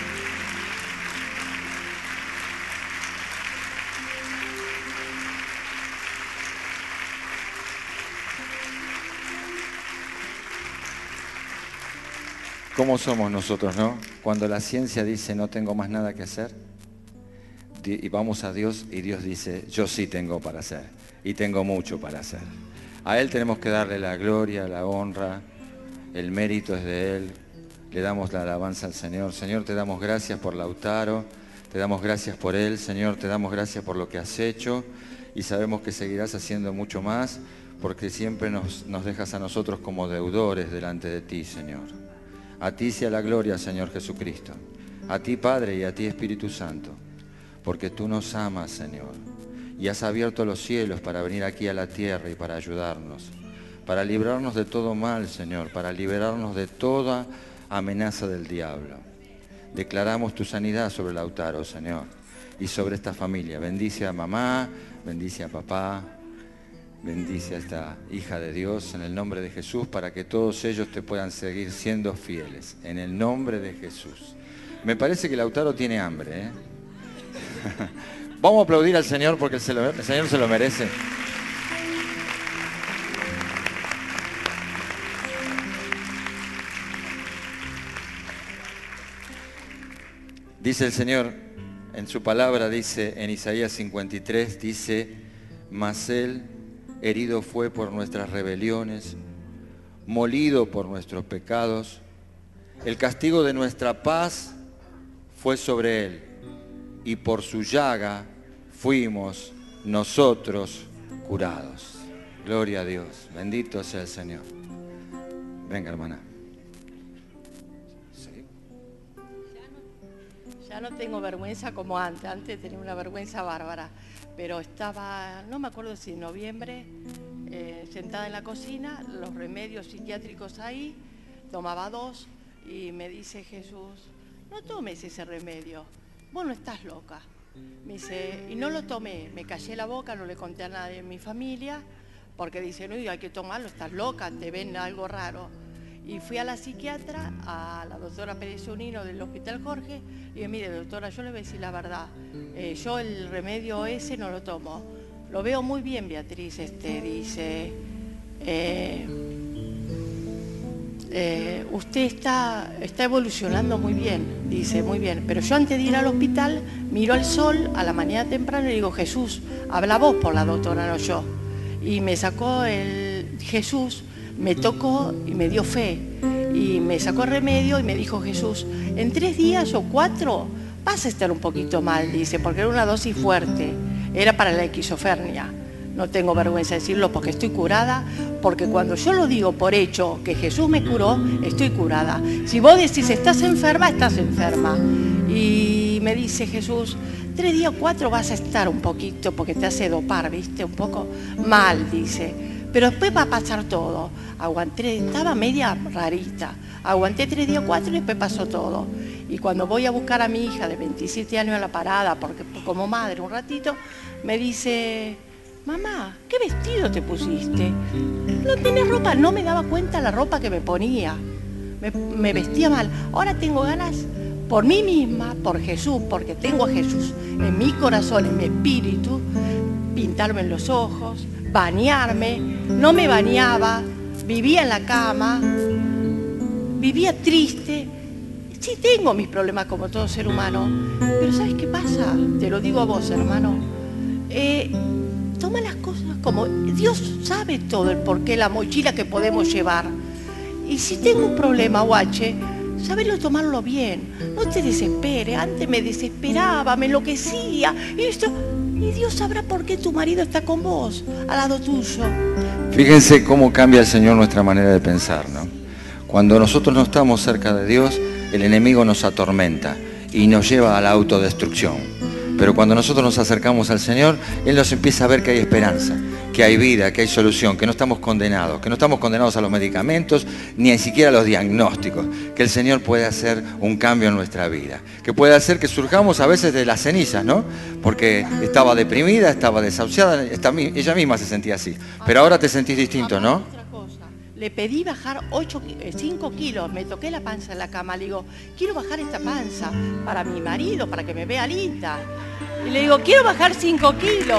¿Cómo somos nosotros, no? Cuando la ciencia dice no tengo más nada que hacer, di- y vamos a Dios y Dios dice yo sí tengo para hacer y tengo mucho para hacer. A Él tenemos que darle la gloria, la honra, el mérito es de Él. Le damos la alabanza al Señor. Señor, te damos gracias por Lautaro, te damos gracias por Él. Señor, te damos gracias por lo que has hecho y sabemos que seguirás haciendo mucho más porque siempre nos, nos dejas a nosotros como deudores delante de ti, Señor. A ti sea la gloria, Señor Jesucristo. A ti, Padre, y a ti, Espíritu Santo. Porque tú nos amas, Señor. Y has abierto los cielos para venir aquí a la tierra y para ayudarnos. Para librarnos de todo mal, Señor. Para liberarnos de toda amenaza del diablo. Declaramos tu sanidad sobre Lautaro, Señor. Y sobre esta familia. Bendice a mamá, bendice a papá. Bendice a esta hija de Dios en el nombre de Jesús para que todos ellos te puedan seguir siendo fieles. En el nombre de Jesús. Me parece que Lautaro tiene hambre, ¿eh? Vamos a aplaudir al Señor porque el Señor se lo merece. Dice el Señor en su palabra, dice en Isaías cincuenta y tres, dice, mas Él herido fue por nuestras rebeliones, molido por nuestros pecados. El castigo de nuestra paz fue sobre Él, y por su llaga fuimos nosotros curados. Gloria a Dios, bendito sea el Señor. Venga, hermana. Ya no tengo vergüenza como antes, antes tenía una vergüenza bárbara, pero estaba, no me acuerdo si en noviembre, eh, sentada en la cocina, los remedios psiquiátricos ahí, tomaba dos y me dice Jesús, no tomes ese remedio, vos no estás loca. Me dice, y no lo tomé, me callé la boca, no le conté a nadie en mi familia, porque dice, no, hay que tomarlo, estás loca, te ven algo raro. Y fui a la psiquiatra, a la doctora Pérez Unino del Hospital Jorge, y dije, mire doctora, yo le voy a decir la verdad, eh, yo el remedio ese no lo tomo. Lo veo muy bien, Beatriz, este, dice, eh, eh, usted está, está evolucionando muy bien, dice, muy bien, pero yo antes de ir al hospital, miro al sol a la mañana temprano y digo, Jesús, habla vos por la doctora, no yo. Y me sacó el Jesús, me tocó y me dio fe y me sacó remedio y me dijo Jesús, en tres días o cuatro vas a estar un poquito mal, dice, porque era una dosis fuerte, era para la esquizofrenia. No tengo vergüenza de decirlo porque estoy curada, porque cuando yo lo digo por hecho que Jesús me curó, estoy curada. Si vos decís estás enferma, estás enferma. Y me dice Jesús, tres días o cuatro vas a estar un poquito porque te hace dopar, ¿viste? Un poco mal, dice. Pero después va a pasar todo. Aguanté, estaba media rarita. Aguanté tres días o cuatro y después pasó todo. Y cuando voy a buscar a mi hija de veintisiete años a la parada, porque como madre un ratito, me dice, mamá, ¿qué vestido te pusiste? No tenés ropa, no me daba cuenta la ropa que me ponía. Me, me vestía mal. Ahora tengo ganas, por mí misma, por Jesús, porque tengo a Jesús en mi corazón, en mi espíritu, pintarme en los ojos, bañarme. No me bañaba, vivía en la cama, vivía triste. Sí tengo mis problemas como todo ser humano, pero ¿sabes qué pasa? Te lo digo a vos, hermano. Eh, toma las cosas como... Dios sabe todo el porqué, la mochila que podemos llevar. Y si tengo un problema, guache, sabelo tomarlo bien. No te desesperes. Antes me desesperaba, me enloquecía. Y, esto, y Dios sabrá por qué tu marido está con vos, al lado tuyo. Fíjense cómo cambia el Señor nuestra manera de pensar, ¿no? Cuando nosotros no estamos cerca de Dios, el enemigo nos atormenta y nos lleva a la autodestrucción. Pero cuando nosotros nos acercamos al Señor, Él nos empieza a ver que hay esperanza, que hay vida, que hay solución, que no estamos condenados, que no estamos condenados a los medicamentos, ni siquiera a los diagnósticos, que el Señor puede hacer un cambio en nuestra vida, que puede hacer que surjamos a veces de las cenizas, ¿no? Porque estaba deprimida, estaba desahuciada, ella misma se sentía así. Pero ahora te sentís distinto, ¿no? Le pedí bajar cinco kilos, me toqué la panza en la cama, le digo, quiero bajar esta panza para mi marido, para que me vea linda. Y le digo, quiero bajar cinco kilos.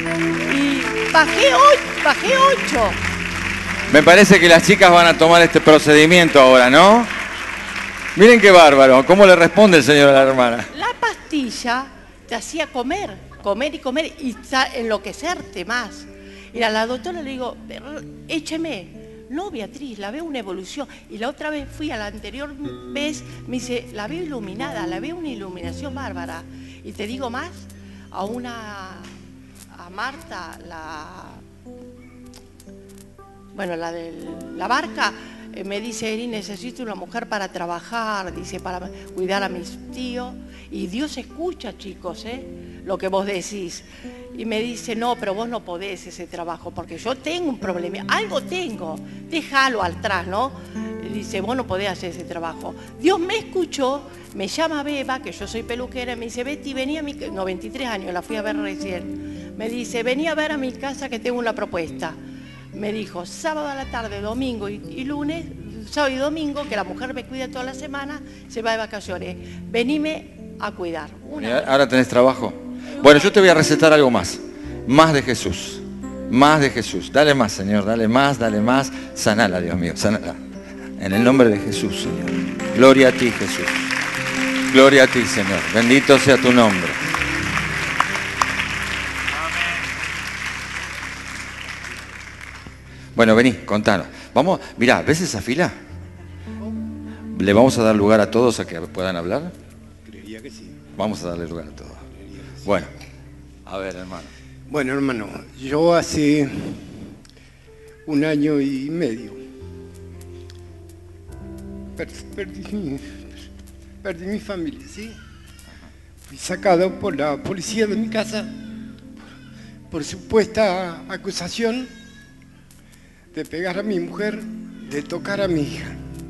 Y bajé ocho, bajé ocho. Me parece que las chicas van a tomar este procedimiento ahora, ¿no? Miren qué bárbaro, ¿cómo le responde el Señor a la hermana? La pastilla te hacía comer, comer y comer y enloquecerte más. Y a la doctora le digo, écheme. No, Beatriz, la veo una evolución. Y la otra vez fui, a la anterior vez, me dice, la veo iluminada, la veo una iluminación bárbara. Y te digo más, a una, a Marta, la, bueno, la de la barca, eh, me dice, Eri, necesito una mujer para trabajar, dice, para cuidar a mis tíos. Y Dios escucha, chicos, ¿eh? Lo que vos decís. Y me dice, no, pero vos no podés ese trabajo, porque yo tengo un problema, algo tengo, déjalo atrás, ¿no? Y dice, vos no podés hacer ese trabajo. Dios me escuchó, me llama Beba, que yo soy peluquera, y me dice, Betty, vení a mi casa, no, veintitrés años, la fui a ver recién. Me dice, vení a ver a mi casa que tengo una propuesta. Me dijo, sábado a la tarde, domingo y, y lunes, sábado y domingo, que la mujer me cuida toda la semana, se va de vacaciones. Venime a cuidar. Una Ahora tenés trabajo. Bueno, yo te voy a recetar algo más. Más de Jesús. Más de Jesús. Dale más, Señor. Dale más, dale más. Sanala, Dios mío. Sanala. En el nombre de Jesús, Señor. Gloria a ti, Jesús. Gloria a ti, Señor. Bendito sea tu nombre. Bueno, vení, contanos. Vamos, mirá, ¿ves esa fila? ¿Le vamos a dar lugar a todos a que puedan hablar? Creería que sí. Vamos a darle lugar a todos. Bueno, a ver, hermano. Bueno, hermano, yo hace un año y medio per- perdí, mi, perdí mi familia, ¿sí? Fui sacado por la policía de mi casa por, por supuesta acusación de pegar a mi mujer, de tocar a mi hija.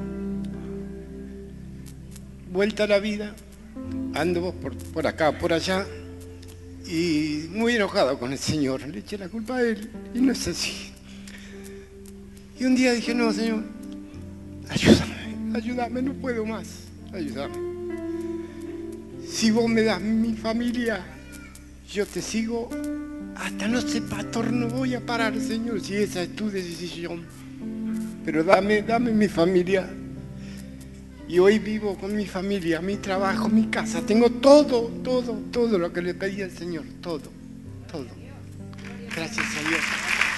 Vuelta a la vida, ando por, por acá, por allá, y muy enojado con el Señor. Le eché la culpa a Él, y no es así. Y un día dije, no, Señor, ayúdame, ayúdame, no puedo más, ayúdame. Si vos me das mi familia, yo te sigo, hasta no sé, pastor, no voy a parar, Señor, si esa es tu decisión. Pero dame, dame mi familia. Y hoy vivo con mi familia, mi trabajo, mi casa. Tengo todo, todo, todo lo que le pedí al Señor. Todo, todo. Gracias a Dios.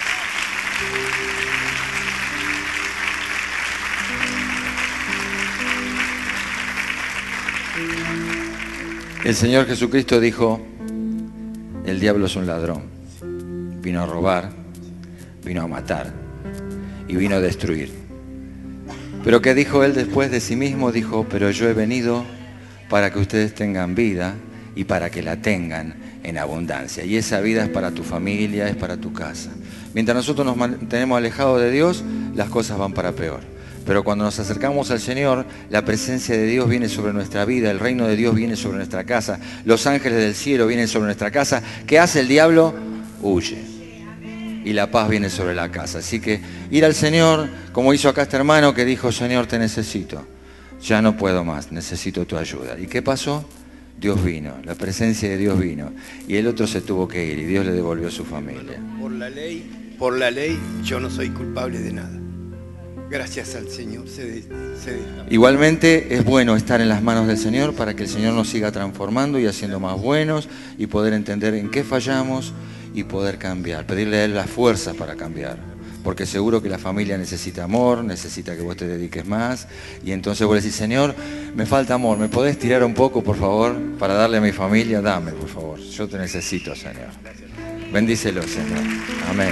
El Señor Jesucristo dijo, el diablo es un ladrón. Vino a robar, vino a matar y vino a destruir. Pero ¿qué dijo Él después de sí mismo? Dijo, pero yo he venido para que ustedes tengan vida y para que la tengan en abundancia. Y esa vida es para tu familia, es para tu casa. Mientras nosotros nos mantenemos alejados de Dios, las cosas van para peor. Pero cuando nos acercamos al Señor, la presencia de Dios viene sobre nuestra vida, el reino de Dios viene sobre nuestra casa, los ángeles del cielo vienen sobre nuestra casa. ¿Qué hace el diablo? Huye. Y la paz viene sobre la casa. Así que ir al Señor, como hizo acá este hermano que dijo, Señor, te necesito. Ya no puedo más, necesito tu ayuda. ¿Y qué pasó? Dios vino, la presencia de Dios vino. Y el otro se tuvo que ir y Dios le devolvió a su familia. Por la ley, por la ley, yo no soy culpable de nada. Gracias al Señor. Se, de, se deja. Igualmente es bueno estar en las manos del Señor para que el Señor nos siga transformando y haciendo más buenos y poder entender en qué fallamos y poder cambiar. Pedirle a Él las fuerzas para cambiar. Porque seguro que la familia necesita amor, necesita que vos te dediques más. Y entonces vos le decís, Señor, me falta amor, ¿me podés tirar un poco, por favor, para darle a mi familia? Dame, por favor, yo te necesito, Señor. Bendícelo, Señor. Amén.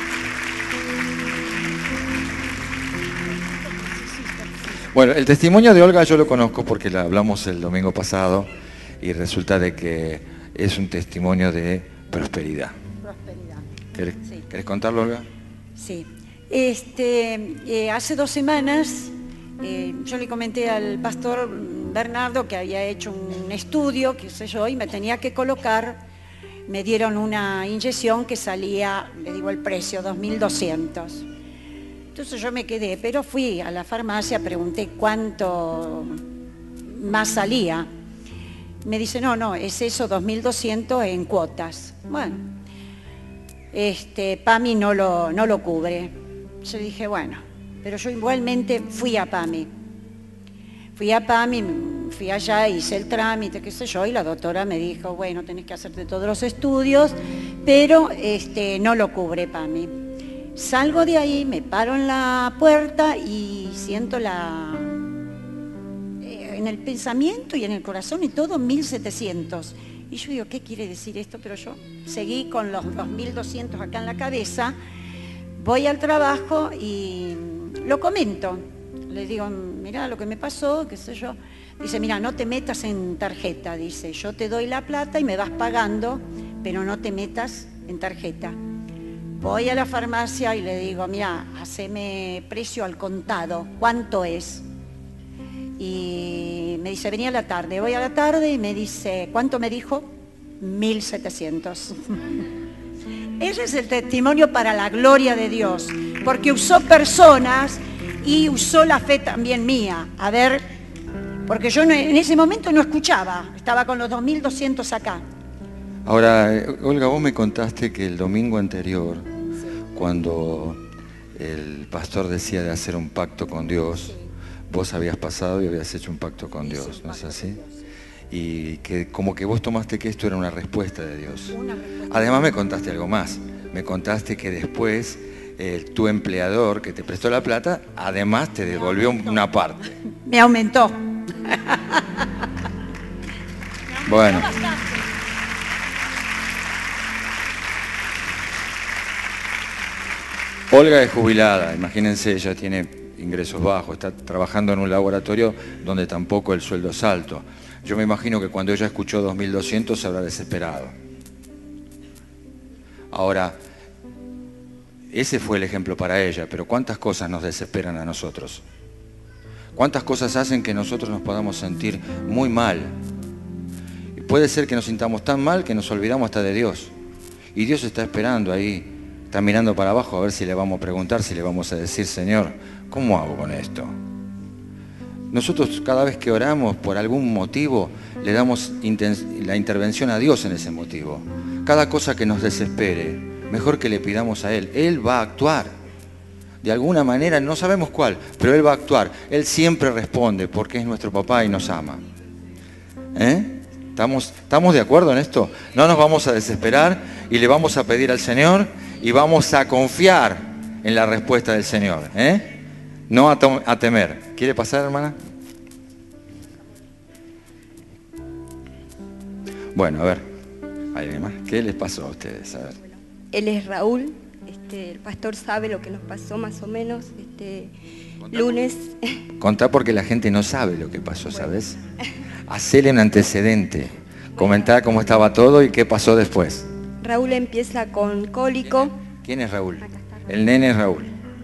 Bueno, el testimonio de Olga yo lo conozco porque la hablamos el domingo pasado y resulta de que es un testimonio de prosperidad. Prosperidad. ¿Querés, Sí. ¿querés contarlo, Olga? Sí. Este, eh, hace dos semanas eh, yo le comenté al pastor Bernardo que había hecho un estudio, qué sé yo, y me tenía que colocar, me dieron una inyección que salía, le digo el precio, dos mil doscientos. Entonces yo me quedé, pero fui a la farmacia, pregunté cuánto más salía. Me dice, no, no, es eso, dos mil doscientos en cuotas. Bueno, este, PAMI no lo, no lo cubre. Yo dije, bueno, pero yo igualmente fui a PAMI. Fui a PAMI, fui allá, hice el trámite, qué sé yo, y la doctora me dijo, bueno, tenés que hacerte todos los estudios, pero este, no lo cubre PAMI. Salgo de ahí, me paro en la puerta y siento la, eh, en el pensamiento y en el corazón y todo mil setecientos. Y yo digo, ¿qué quiere decir esto? Pero yo seguí con los dos mil doscientos acá en la cabeza, voy al trabajo y lo comento. Le digo, mirá lo que me pasó, qué sé yo. Dice, mira, no te metas en tarjeta, dice, yo te doy la plata y me vas pagando, pero no te metas en tarjeta. Voy a la farmacia y le digo, mira, haceme precio al contado, ¿cuánto es? Y me dice, vení a la tarde. Voy a la tarde y me dice, ¿cuánto me dijo? mil setecientos. Ese es el testimonio para la gloria de Dios, porque usó personas y usó la fe también mía. A ver, porque yo no, en ese momento no escuchaba, estaba con los dos mil doscientos acá. Ahora, Olga, vos me contaste que el domingo anterior, cuando el pastor decía de hacer un pacto con Dios, vos habías pasado y habías hecho un pacto con Dios, ¿no es así? Y que como que vos tomaste que esto era una respuesta de Dios. Además me contaste algo más. Me contaste que después eh, tu empleador que te prestó la plata, además te devolvió una parte. Me aumentó. Bueno. Olga es jubilada, imagínense, ella tiene ingresos bajos, está trabajando en un laboratorio donde tampoco el sueldo es alto. Yo me imagino que cuando ella escuchó dos mil doscientos se habrá desesperado. Ahora, ese fue el ejemplo para ella, pero ¿cuántas cosas nos desesperan a nosotros? ¿Cuántas cosas hacen que nosotros nos podamos sentir muy mal? Y puede ser que nos sintamos tan mal que nos olvidamos hasta de Dios. Y Dios está esperando ahí. Está mirando para abajo a ver si le vamos a preguntar, si le vamos a decir, Señor, ¿cómo hago con esto? Nosotros cada vez que oramos por algún motivo, le damos la intervención a Dios en ese motivo. Cada cosa que nos desespere, mejor que le pidamos a Él. Él va a actuar. De alguna manera, no sabemos cuál, pero Él va a actuar. Él siempre responde porque es nuestro papá y nos ama. ¿Eh? ¿Estamos, ¿Estamos de acuerdo en esto? No nos vamos a desesperar y le vamos a pedir al Señor y vamos a confiar en la respuesta del Señor, ¿eh? No a, a temer. ¿Quiere pasar, hermana? Bueno, a ver. ¿Alguien más? ¿Qué les pasó a ustedes? A ver. Él es Raúl, este, el pastor sabe lo que nos pasó más o menos, este, lunes. Contá porque la gente no sabe lo que pasó, ¿sabes? Hacele un antecedente. Comentá cómo estaba todo y qué pasó después. Raúl empieza con cólico. ¿Quién es Raúl? El nene es Raúl.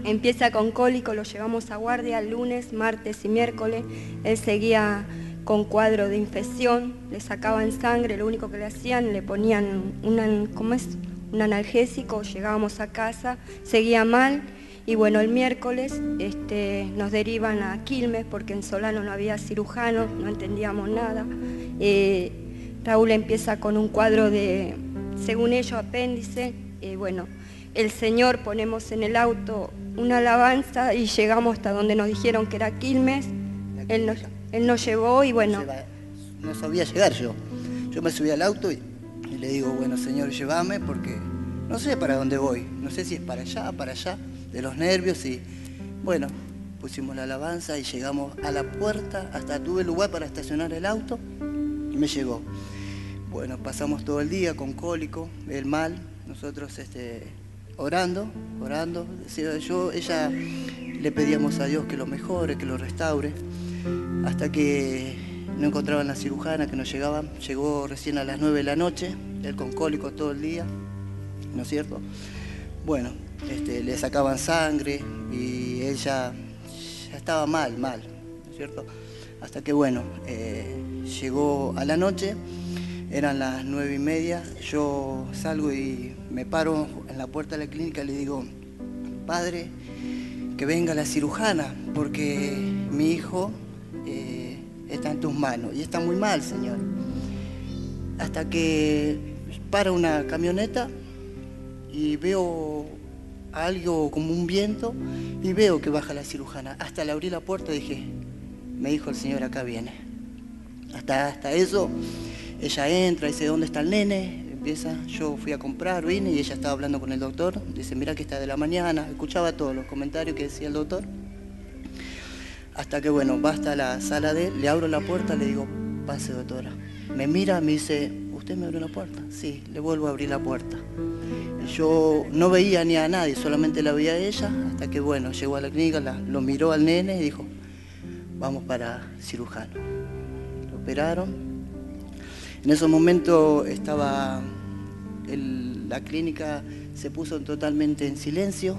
empieza con cólico, lo llevamos a guardia el lunes, martes y miércoles. Él seguía con cuadro de infección, le sacaban sangre, lo único que le hacían, le ponían una, ¿cómo es? un analgésico, llegábamos a casa, seguía mal. Y bueno, el miércoles este, nos derivan a Quilmes porque en Solano no había cirujano, no entendíamos nada. Eh, Raúl empieza con un cuadro de, según ellos, apéndice. Eh, bueno, el Señor, ponemos en el auto una alabanza y llegamos hasta donde nos dijeron que era Quilmes. Él nos, él nos llevó y bueno... No sabía llegar yo. Yo me subí al auto y, y le digo, bueno, Señor, llévame porque no sé para dónde voy. No sé si es para allá, para allá, de los nervios. Y bueno, pusimos la alabanza y llegamos a la puerta, hasta tuve lugar para estacionar el auto y me llegó. Bueno, pasamos todo el día con cólico, el mal, nosotros este, orando, orando. Yo, ella le pedíamos a Dios que lo mejore, que lo restaure, hasta que no encontraban la cirujana, que no llegaba. Llegó recién a las nueve de la noche, él con cólico todo el día, ¿no es cierto? Bueno, este, le sacaban sangre y ella ya estaba mal, mal, ¿no es cierto? Hasta que bueno, eh, llegó a la noche, eran las nueve y media, yo salgo y me paro en la puerta de la clínica y le digo, padre, que venga la cirujana, porque mi hijo eh, está en tus manos y está muy mal, Señor. Hasta que para una camioneta y veo algo como un viento y veo que baja la cirujana. Hasta le abrí la puerta y dije, me dijo el Señor, acá viene. Hasta, hasta eso, ella entra, dice, ¿dónde está el nene? Empieza, yo fui a comprar, vine y ella estaba hablando con el doctor. Dice, mira que está de la mañana. Escuchaba todos los comentarios que decía el doctor. Hasta que, bueno, va hasta la sala de él, le abro la puerta, le digo, pase, doctora. Me mira, me dice, ¿usted me abrió la puerta? Sí, le vuelvo a abrir la puerta. Yo no veía ni a nadie, solamente la veía a ella, hasta que, bueno, llegó a la clínica, la, lo miró al nene y dijo, vamos para cirujano. Lo operaron. En ese momento estaba, el, la clínica se puso totalmente en silencio.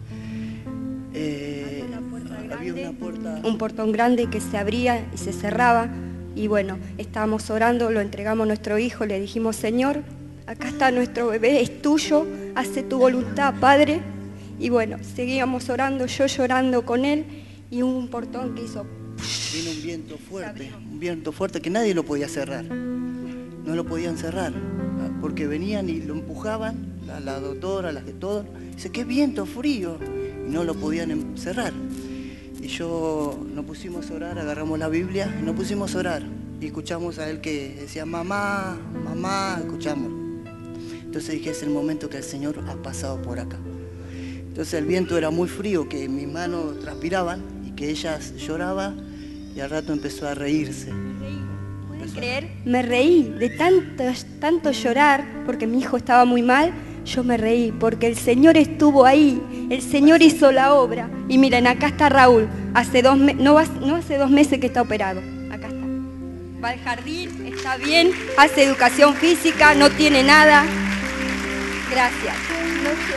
Eh, había una puerta... Un portón grande que se abría y se cerraba. Y bueno, estábamos orando, lo entregamos a nuestro hijo, le dijimos, Señor, acá está nuestro bebé, es tuyo, hace tu voluntad, Padre. Y bueno, seguíamos orando, yo llorando con él, y un portón que hizo... Vino un viento fuerte, un viento fuerte que nadie lo podía cerrar. No lo podían cerrar, porque venían y lo empujaban, la, la doctora, las de todos. Dice, qué viento frío, y no lo podían cerrar. Y yo nos pusimos a orar, agarramos la Biblia y nos pusimos a orar. Y escuchamos a él que decía, mamá, mamá, escuchamos. Entonces dije, es el momento que el Señor ha pasado por acá. Entonces el viento era muy frío, que mis manos transpiraban y que ella lloraba y al rato empezó a reírse. ¿Pueden creer? Me reí de tanto, tanto llorar porque mi hijo estaba muy mal. Yo me reí porque el Señor estuvo ahí, el Señor hizo la obra. Y miren, acá está Raúl, hace dos me no, va, no hace dos meses que está operado. Acá está. Va al jardín, está bien, hace educación física, no tiene nada. Gracias. No sé.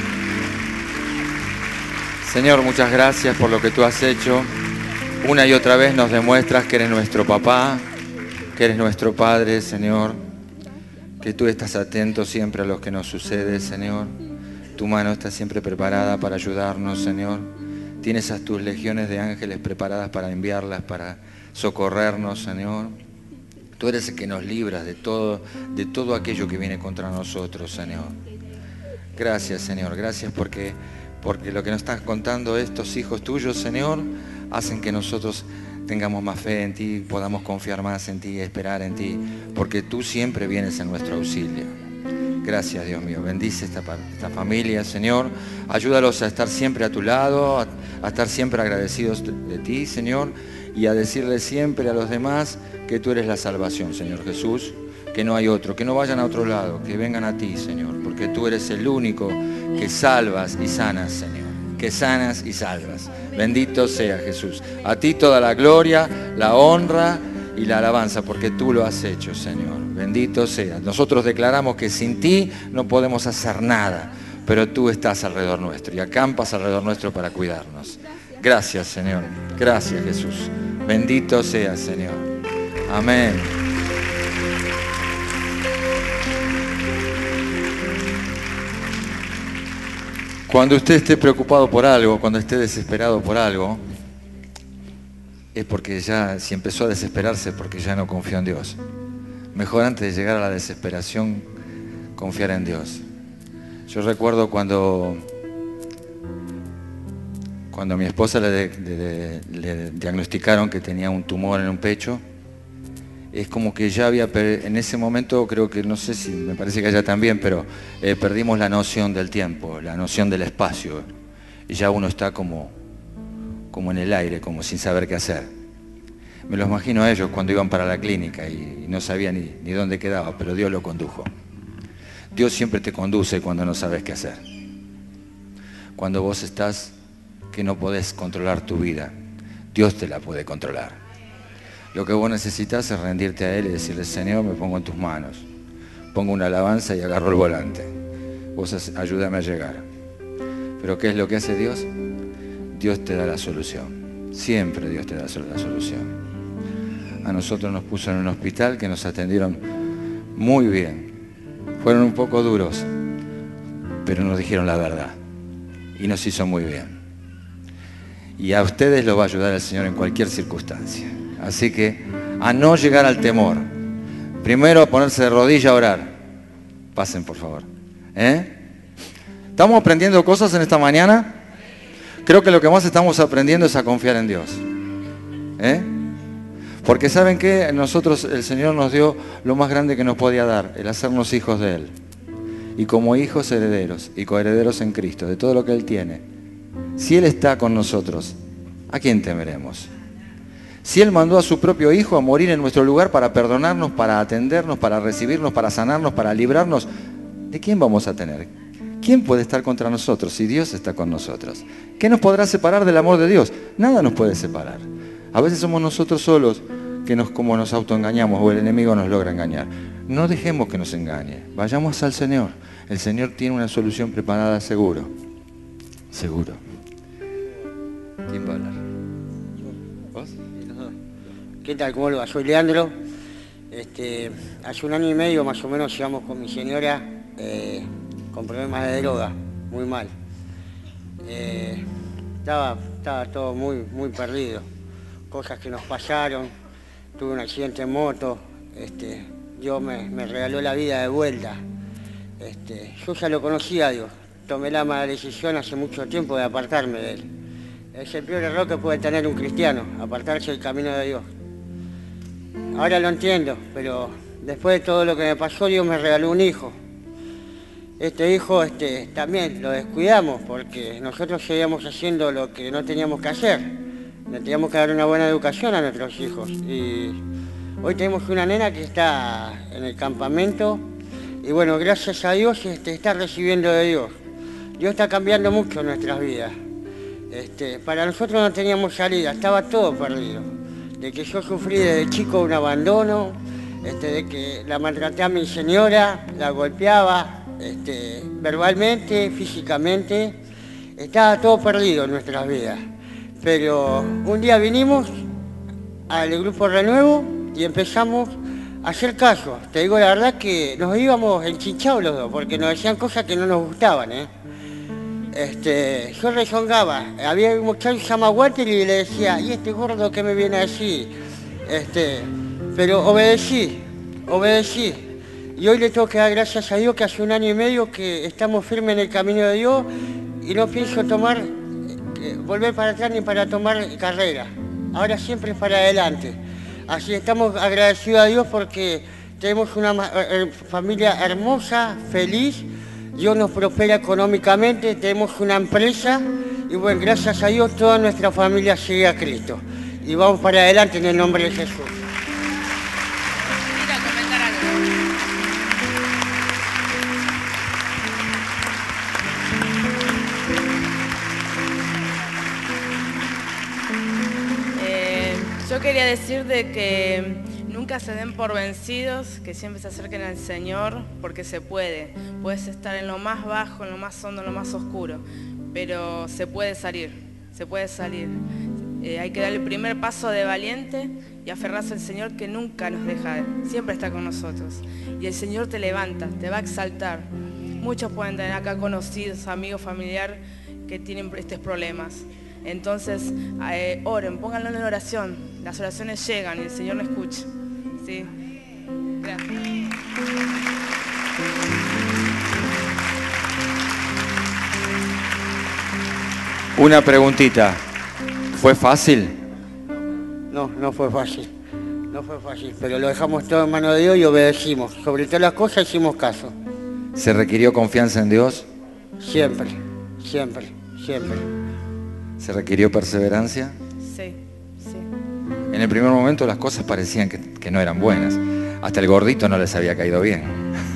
Señor, muchas gracias por lo que tú has hecho. Una y otra vez nos demuestras que eres nuestro papá, que eres nuestro Padre, Señor. Que tú estás atento siempre a lo que nos sucede, Señor. Tu mano está siempre preparada para ayudarnos, Señor. Tienes a tus legiones de ángeles preparadas para enviarlas, para socorrernos, Señor. Tú eres el que nos libras de todo, de todo aquello que viene contra nosotros, Señor. Gracias, Señor. Gracias porque, porque lo que nos estás contando estos hijos tuyos, Señor, hacen que nosotros tengamos más fe en ti, podamos confiar más en ti, esperar en ti, porque tú siempre vienes en nuestro auxilio. Gracias, Dios mío. Bendice esta, esta familia, Señor. Ayúdalos a estar siempre a tu lado, a, a estar siempre agradecidos de, de ti, Señor, y a decirle siempre a los demás que tú eres la salvación, Señor Jesús, que no hay otro, que no vayan a otro lado, que vengan a ti, Señor, porque tú eres el único que salvas y sanas, Señor. Que sanas y salvas. Bendito sea Jesús. A ti toda la gloria, la honra y la alabanza, porque tú lo has hecho, Señor. Bendito seas. Nosotros declaramos que sin ti no podemos hacer nada, pero tú estás alrededor nuestro y acampas alrededor nuestro para cuidarnos. Gracias, Señor. Gracias, Jesús. Bendito seas, Señor. Amén. Cuando usted esté preocupado por algo, cuando esté desesperado por algo, es porque ya, si empezó a desesperarse, porque ya no confió en Dios. Mejor antes de llegar a la desesperación, confiar en Dios. Yo recuerdo cuando, cuando a mi esposa le, le, le diagnosticaron que tenía un tumor en un pecho, es como que ya había, en ese momento creo que, no sé si, me parece que ella también, pero eh, perdimos la noción del tiempo, la noción del espacio. Y ya uno está como, como en el aire, como sin saber qué hacer. Me los imagino a ellos cuando iban para la clínica y, y no sabían ni, ni dónde quedaba, pero Dios lo condujo. Dios siempre te conduce cuando no sabes qué hacer. Cuando vos estás que no podés controlar tu vida, Dios te la puede controlar. Lo que vos necesitas es rendirte a Él y decirle, Señor, me pongo en tus manos. Pongo una alabanza y agarro el volante. Vos ayúdame a llegar. Pero ¿qué es lo que hace Dios? Dios te da la solución. Siempre Dios te da la solución. A nosotros nos puso en un hospital que nos atendieron muy bien. Fueron un poco duros, pero nos dijeron la verdad. Y nos hizo muy bien. Y a ustedes los va a ayudar el Señor en cualquier circunstancia. Así que a no llegar al temor. Primero a ponerse de rodillas a orar. Pasen, por favor. ¿Eh? ¿Estamos aprendiendo cosas en esta mañana? Creo que lo que más estamos aprendiendo es a confiar en Dios. ¿Eh? Porque ¿saben qué? Nosotros, el Señor nos dio lo más grande que nos podía dar, el hacernos hijos de Él. Y como hijos herederos y coherederos en Cristo, de todo lo que Él tiene. Si Él está con nosotros, ¿a quién temeremos? Si Él mandó a su propio Hijo a morir en nuestro lugar para perdonarnos, para atendernos, para recibirnos, para sanarnos, para librarnos, ¿de quién vamos a tener? ¿Quién puede estar contra nosotros si Dios está con nosotros? ¿Qué nos podrá separar del amor de Dios? Nada nos puede separar. A veces somos nosotros solos que nos, como nos autoengañamos o el enemigo nos logra engañar. No dejemos que nos engañe. Vayamos al Señor. El Señor tiene una solución preparada seguro. Seguro. ¿Quién va a hablar? ¿Vos? ¿Qué tal? ¿Cómo le va? Soy Leandro. Este, hace un año y medio más o menos llevamos con mi señora eh, con problemas de droga, muy mal. Eh, estaba, estaba todo muy, muy perdido. Cosas que nos pasaron, tuve un accidente en moto, este, Dios me, me regaló la vida de vuelta. Este, yo ya lo conocía a Dios, tomé la mala decisión hace mucho tiempo de apartarme de Él. Es el peor error que puede tener un cristiano, apartarse del camino de Dios. Ahora lo entiendo, pero después de todo lo que me pasó, Dios me regaló un hijo. Este hijo este, también lo descuidamos porque nosotros seguíamos haciendo lo que no teníamos que hacer. Le teníamos que dar una buena educación a nuestros hijos. Y hoy tenemos una nena que está en el campamento y bueno, gracias a Dios este, está recibiendo de Dios. Dios está cambiando mucho nuestras vidas. Este, para nosotros no teníamos salida, estaba todo perdido. De que yo sufrí desde chico un abandono, este, de que la maltraté a mi señora, la golpeaba este, verbalmente, físicamente. Estaba todo perdido en nuestras vidas. Pero un día vinimos al Grupo Renuevo y empezamos a hacer caso. Te digo la verdad que nos íbamos enchinchados los dos, porque nos decían cosas que no nos gustaban, ¿eh? Este, yo rezongaba. Había un muchacho que se llama Walter y le decía, ¿y este gordo qué me viene a decir? Este, pero obedecí, obedecí. Y hoy le tengo que dar gracias a Dios que hace un año y medio que estamos firmes en el camino de Dios y no pienso tomar, eh, volver para atrás ni para tomar carrera. Ahora siempre es para adelante. Así estamos agradecidos a Dios porque tenemos una eh, familia hermosa, feliz. Dios nos prospera económicamente, tenemos una empresa y bueno, gracias a Dios toda nuestra familia sigue a Cristo. Y vamos para adelante en el nombre de Jesús. Mira, comentar algo. Eh, yo quería decir de que nunca nunca se den por vencidos, que siempre se acerquen al Señor, porque se puede. Puedes estar en lo más bajo, en lo más hondo, en lo más oscuro, pero se puede salir, se puede salir. Eh, hay que dar el primer paso de valiente y aferrarse al Señor, que nunca nos deja, siempre está con nosotros. Y el Señor te levanta, te va a exaltar. Muchos pueden tener acá conocidos, amigos, familiares que tienen estos problemas. Entonces, eh, oren, pónganlo en oración. Las oraciones llegan y el Señor lo escucha. ¿Sí? Gracias. Una preguntita. ¿Fue fácil? No, no fue fácil. No fue fácil, pero lo dejamos todo en manos de Dios y obedecimos. Sobre todas las cosas hicimos caso. ¿Se requirió confianza en Dios? Siempre, siempre, siempre. ¿Se requirió perseverancia? Sí, sí. En el primer momento las cosas parecían que, que no eran buenas. Hasta el gordito no les había caído bien.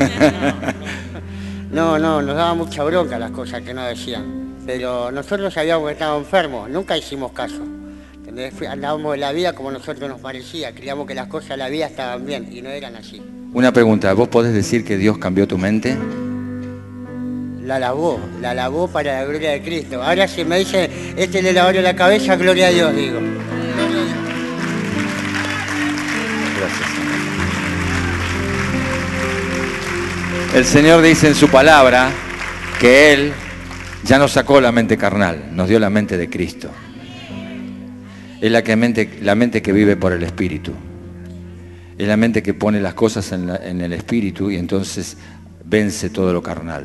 No, no, nos daba mucha bronca las cosas que nos decían. Pero nosotros sabíamos que estábamos enfermos, nunca hicimos caso. ¿Entendés? Andábamos de la vida como a nosotros nos parecía, creíamos que las cosas de la vida estaban bien y no eran así. Una pregunta, ¿vos podés decir que Dios cambió tu mente? La lavó, la lavó para la gloria de Cristo. Ahora si me dice, este le lavó la cabeza, gloria a Dios, digo. Gracias. El Señor dice en su palabra que Él ya nos sacó la mente carnal, nos dio la mente de Cristo. Es la, que mente, la mente que vive por el Espíritu. Es la mente que pone las cosas en, la, en el Espíritu y entonces vence todo lo carnal.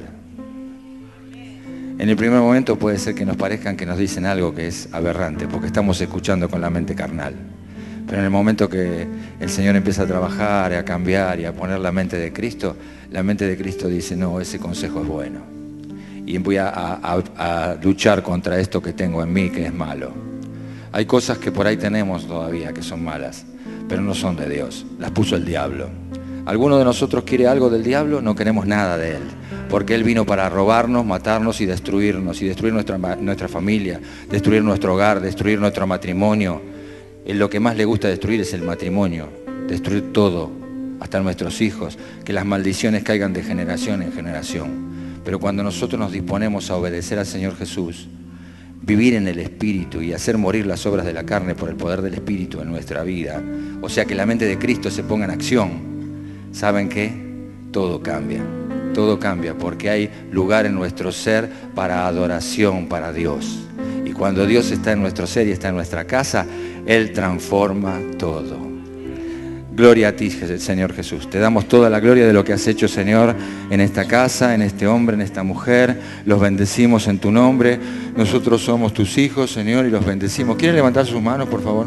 En el primer momento puede ser que nos parezcan que nos dicen algo que es aberrante, porque estamos escuchando con la mente carnal. Pero en el momento que el Señor empieza a trabajar, a cambiar y a poner la mente de Cristo, la mente de Cristo dice, no, ese consejo es bueno. Y voy a, a, a luchar contra esto que tengo en mí, que es malo. Hay cosas que por ahí tenemos todavía que son malas, pero no son de Dios, las puso el diablo. ¿Alguno de nosotros quiere algo del diablo? No queremos nada de él, porque él vino para robarnos, matarnos y destruirnos, y destruir nuestra, nuestra familia, destruir nuestro hogar, destruir nuestro matrimonio. Él lo que más le gusta destruir es el matrimonio, destruir todo, hasta nuestros hijos, que las maldiciones caigan de generación en generación. Pero cuando nosotros nos disponemos a obedecer al Señor Jesús, vivir en el Espíritu y hacer morir las obras de la carne por el poder del Espíritu en nuestra vida, o sea que la mente de Cristo se ponga en acción, ¿saben qué? Todo cambia, todo cambia, porque hay lugar en nuestro ser para adoración para Dios. Y cuando Dios está en nuestro ser y está en nuestra casa, Él transforma todo. Gloria a ti, Señor Jesús. Te damos toda la gloria de lo que has hecho, Señor, en esta casa, en este hombre, en esta mujer. Los bendecimos en tu nombre. Nosotros somos tus hijos, Señor, y los bendecimos. ¿Quieren levantar sus manos, por favor?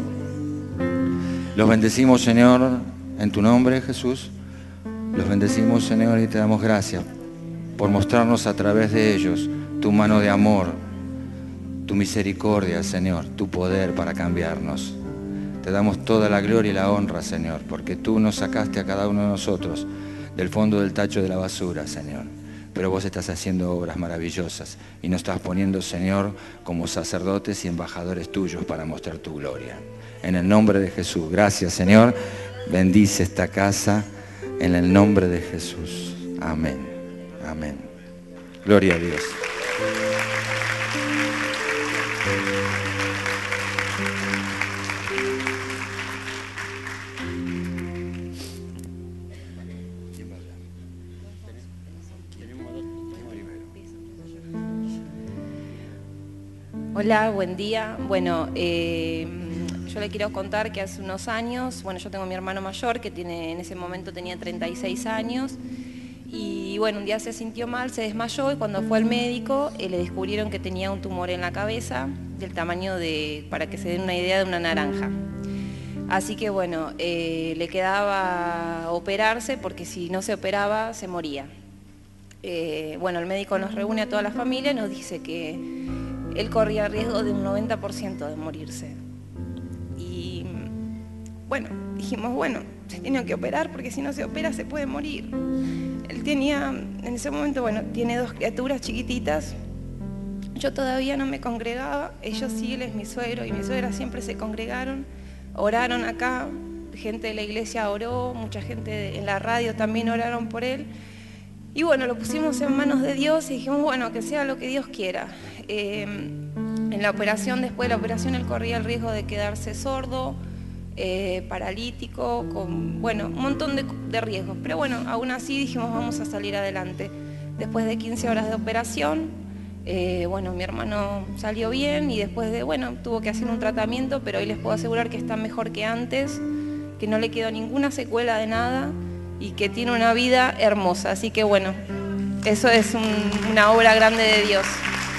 Los bendecimos, Señor, en tu nombre, Jesús. Los bendecimos, Señor, y te damos gracias por mostrarnos a través de ellos tu mano de amor, tu misericordia, Señor, tu poder para cambiarnos. Te damos toda la gloria y la honra, Señor, porque tú nos sacaste a cada uno de nosotros del fondo del tacho de la basura, Señor. Pero vos estás haciendo obras maravillosas y nos estás poniendo, Señor, como sacerdotes y embajadores tuyos para mostrar tu gloria. En el nombre de Jesús, gracias, Señor. Bendice esta casa en el nombre de Jesús. Amén. Amén. Gloria a Dios. Hola, buen día. Bueno, eh, yo le quiero contar que hace unos años, bueno, yo tengo a mi hermano mayor que tiene, en ese momento tenía treinta y seis años y bueno, un día se sintió mal, se desmayó y cuando fue al médico eh, le descubrieron que tenía un tumor en la cabeza del tamaño de, para que se den una idea, de una naranja. Así que bueno, eh, le quedaba operarse porque si no se operaba se moría. Eh, bueno, el médico nos reúne a toda la familia y nos dice que él corría riesgo de un noventa por ciento de morirse. Y bueno, dijimos, bueno, se tiene que operar porque si no se opera se puede morir. Él tenía, en ese momento, bueno, tiene dos criaturas chiquititas. Yo todavía no me congregaba, ellos sí, él es mi suegro y mi suegra siempre se congregaron, oraron acá, gente de la iglesia oró, mucha gente en la radio también oraron por él. Y bueno, lo pusimos en manos de Dios y dijimos, bueno, que sea lo que Dios quiera. Eh, en la operación, después de la operación, él corría el riesgo de quedarse sordo, eh, paralítico, con, bueno, un montón de, de riesgos. Pero bueno, aún así dijimos, vamos a salir adelante. Después de quince horas de operación, eh, bueno, mi hermano salió bien y después de, bueno, tuvo que hacer un tratamiento, pero hoy les puedo asegurar que está mejor que antes, que no le quedó ninguna secuela de nada y que tiene una vida hermosa. Así que bueno, eso es un, una obra grande de Dios.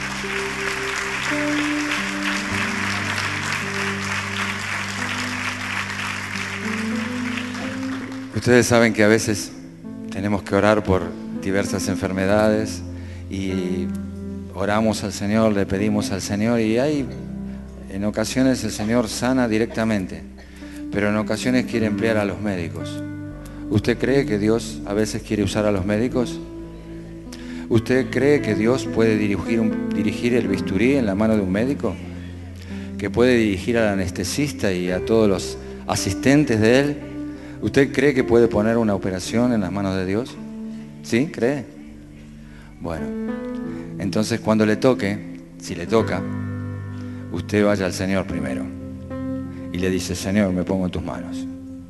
Ustedes saben que a veces tenemos que orar por diversas enfermedades y oramos al Señor, le pedimos al Señor y hay, en ocasiones el Señor sana directamente, pero en ocasiones quiere emplear a los médicos. ¿Usted cree que Dios a veces quiere usar a los médicos? ¿Usted cree que Dios puede dirigir, un, dirigir el bisturí en la mano de un médico? ¿Que puede dirigir al anestesista y a todos los asistentes de él? ¿Usted cree que puede poner una operación en las manos de Dios? ¿Sí? ¿Cree? Bueno, entonces cuando le toque, si le toca, usted vaya al Señor primero y le dice, Señor, me pongo en tus manos.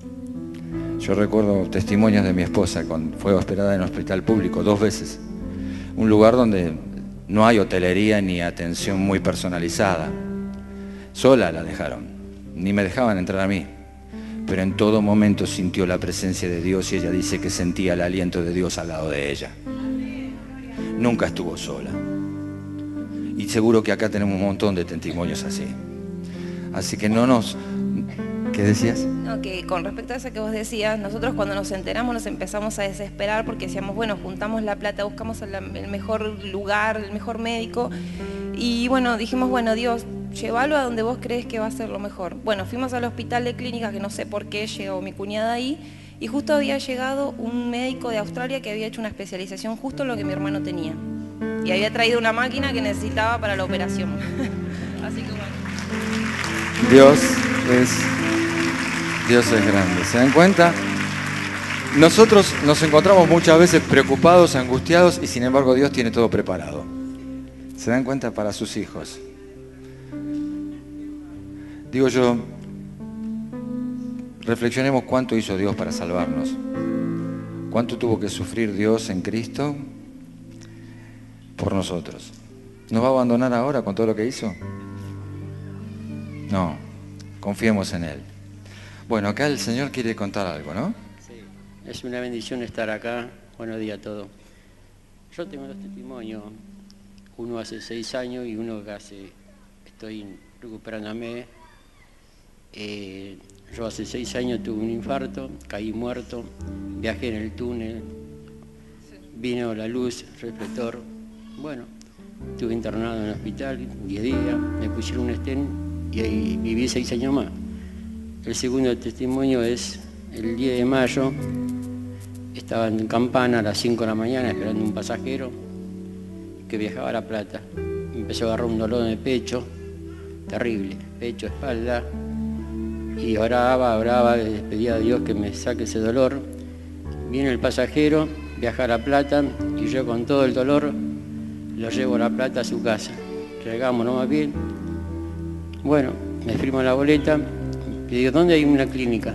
Yo recuerdo testimonios de mi esposa cuando fue operada en un hospital público dos veces, un lugar donde no hay hotelería ni atención muy personalizada. Sola la dejaron, ni me dejaban entrar a mí, pero en todo momento sintió la presencia de Dios y ella dice que sentía el aliento de Dios al lado de ella. Nunca estuvo sola. Y seguro que acá tenemos un montón de testimonios así. Así que no nos... ¿Qué decías? No, que con respecto a eso que vos decías, nosotros cuando nos enteramos nos empezamos a desesperar porque decíamos, bueno, juntamos la plata, buscamos el, el mejor lugar, el mejor médico y bueno, dijimos, bueno, Dios, llévalo a donde vos crees que va a ser lo mejor. Bueno, fuimos al hospital de clínicas, que no sé por qué llegó mi cuñada ahí y justo había llegado un médico de Australia que había hecho una especialización justo en lo que mi hermano tenía y había traído una máquina que necesitaba para la operación. Así que bueno. Dios es... Dios es grande, ¿se dan cuenta? Nosotros nos encontramos muchas veces preocupados, angustiados y sin embargo Dios tiene todo preparado. ¿Se dan cuenta? Para sus hijos. Digo yo, reflexionemos cuánto hizo Dios para salvarnos. Cuánto tuvo que sufrir Dios en Cristo por nosotros. ¿Nos va a abandonar ahora con todo lo que hizo? No, confiemos en Él. Bueno, acá el Señor quiere contar algo, ¿no? Sí, es una bendición estar acá. Buenos días a todos. Yo tengo dos testimonios, uno hace seis años y uno que hace, estoy recuperándome. Eh, yo hace seis años tuve un infarto, caí muerto, viajé en el túnel, vino la luz, reflector. Bueno, estuve internado en el hospital diez días, me pusieron un stent y ahí viví seis años más. El segundo testimonio es el diez de mayo, estaba en Campana a las cinco de la mañana esperando un pasajero que viajaba a La Plata. Me empezó a agarrar un dolor en el pecho, terrible, pecho, espalda, y oraba, oraba, le pedía a Dios que me saque ese dolor. Viene el pasajero, viaja a La Plata y yo con todo el dolor lo llevo a La Plata a su casa. Llegamos nomás bien. Bueno, me firmo la boleta. Le digo, ¿dónde hay una clínica?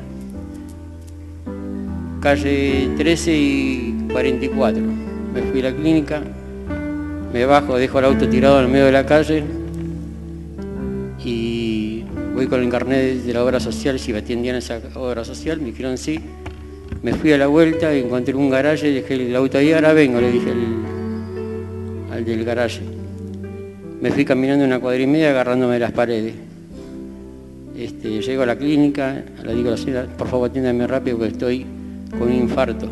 Calle trece y cuarenta y cuatro. Me fui a la clínica, me bajo, dejo el auto tirado en el medio de la calle y voy con el carnet de la obra social, si me atendían esa obra social, me dijeron sí. Me fui a la vuelta, encontré un garaje, dejé el auto ahí, ahora vengo, le dije al, al del garaje. Me fui caminando una cuadra y media agarrándome de las paredes. Este, llego a la clínica, le digo a la señora, por favor atiéndame rápido porque estoy con un infarto.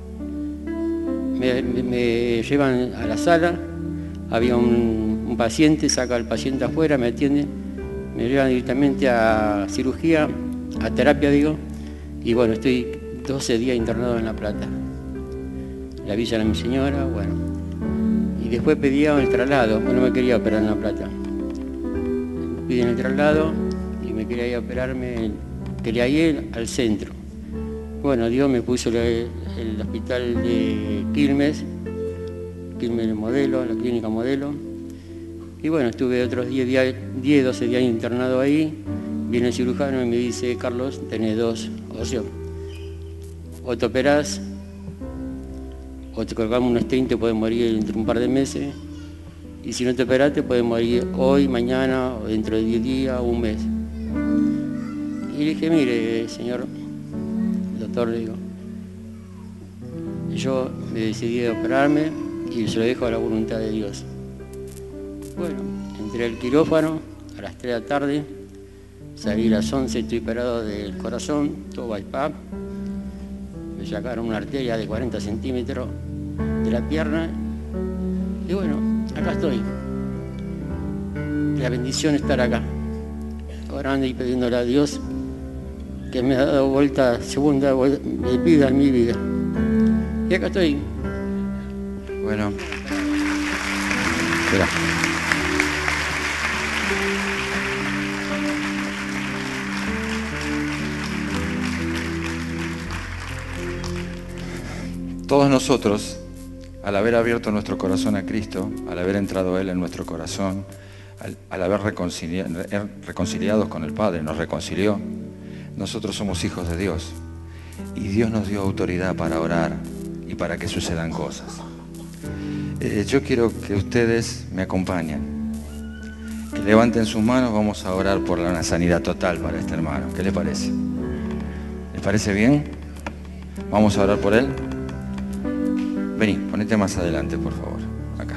Me, me, me llevan a la sala, había un, un paciente, saca al paciente afuera, me atiende, me llevan directamente a cirugía, a terapia digo, y bueno, estoy doce días internado en La Plata. Le avisan a mi señora, bueno, y después pedía el traslado, bueno, no me quería operar en La Plata. Piden el traslado, me quería ir a operarme quería ir al centro. Bueno, Dios me puso la, el hospital de Quilmes, Quilmes Modelo, la clínica Modelo. Y bueno, estuve otros diez, doce días internado ahí. Viene el cirujano y me dice, Carlos, tenés dos opciones. O te operás, o te colgamos un stent, te puedes morir dentro de un par de meses. Y si no te operás, te puedes morir hoy, mañana, o dentro de diez días, o un mes. Y le dije, mire, señor doctor, le digo, yo me decidí de operarme y se lo dejo a la voluntad de Dios. Bueno, entré al quirófano a las tres de la tarde, salí a las once, estoy operado del corazón, todo bypass. Me sacaron una arteria de cuarenta centímetros de la pierna y bueno, acá estoy. La bendición es estar acá, orando y pidiéndole a Dios que me ha dado vuelta, segunda vida en mi vida. Y acá estoy. Bueno. Espera. Todos nosotros, al haber abierto nuestro corazón a Cristo, al haber entrado Él en nuestro corazón, al, al haber reconciliado, reconciliados con el Padre, nos reconcilió, nosotros somos hijos de Dios. Y Dios nos dio autoridad para orar y para que sucedan cosas. Eh, yo quiero que ustedes me acompañen. Que levanten sus manos, vamos a orar por una sanidad total para este hermano. ¿Qué les parece? ¿Les parece bien? Vamos a orar por él. Vení, ponete más adelante, por favor. Acá.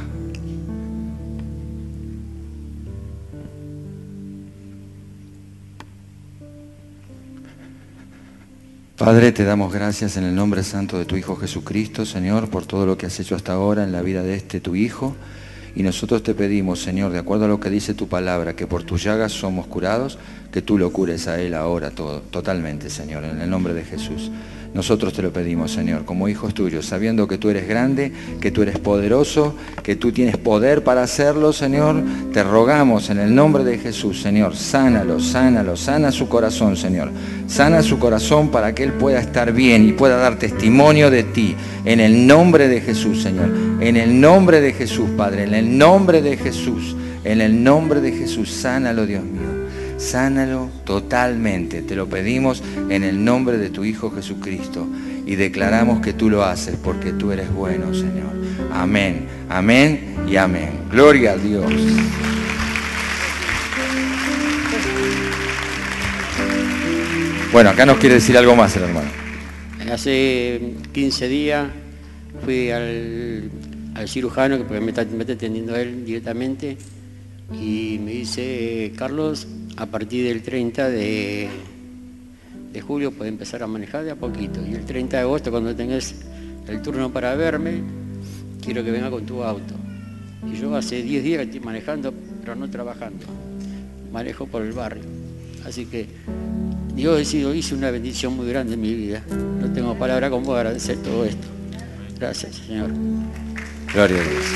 Padre, te damos gracias en el nombre santo de tu Hijo Jesucristo, Señor, por todo lo que has hecho hasta ahora en la vida de este tu Hijo. Y nosotros te pedimos, Señor, de acuerdo a lo que dice tu palabra, que por tus llagas somos curados, que tú lo cures a Él ahora todo, totalmente, Señor, en el nombre de Jesús. Nosotros te lo pedimos, Señor, como hijos tuyos, sabiendo que tú eres grande, que tú eres poderoso, que tú tienes poder para hacerlo, Señor. Te rogamos en el nombre de Jesús, Señor, sánalo, sánalo, sana su corazón, Señor. Sana su corazón para que Él pueda estar bien y pueda dar testimonio de ti. En el nombre de Jesús, Señor. En el nombre de Jesús, Padre. En el nombre de Jesús. En el nombre de Jesús, sánalo, Dios mío. Sánalo totalmente, te lo pedimos en el nombre de tu Hijo Jesucristo y declaramos que tú lo haces porque tú eres bueno, Señor. Amén, amén y amén. Gloria a Dios. Bueno, acá nos quiere decir algo más el hermano. Hace quince días fui al, al cirujano, porque me está, me está atendiendo él directamente, y me dice, Carlos, a partir del treinta de, de julio puede empezar a manejar de a poquito. Y el treinta de agosto, cuando tengas el turno para verme, quiero que venga con tu auto. Y yo hace diez días que estoy manejando, pero no trabajando. Manejo por el barrio. Así que Dios ha sido, hizo una bendición muy grande en mi vida. No tengo palabra con vos agradecer todo esto. Gracias, Señor. Gloria a Dios.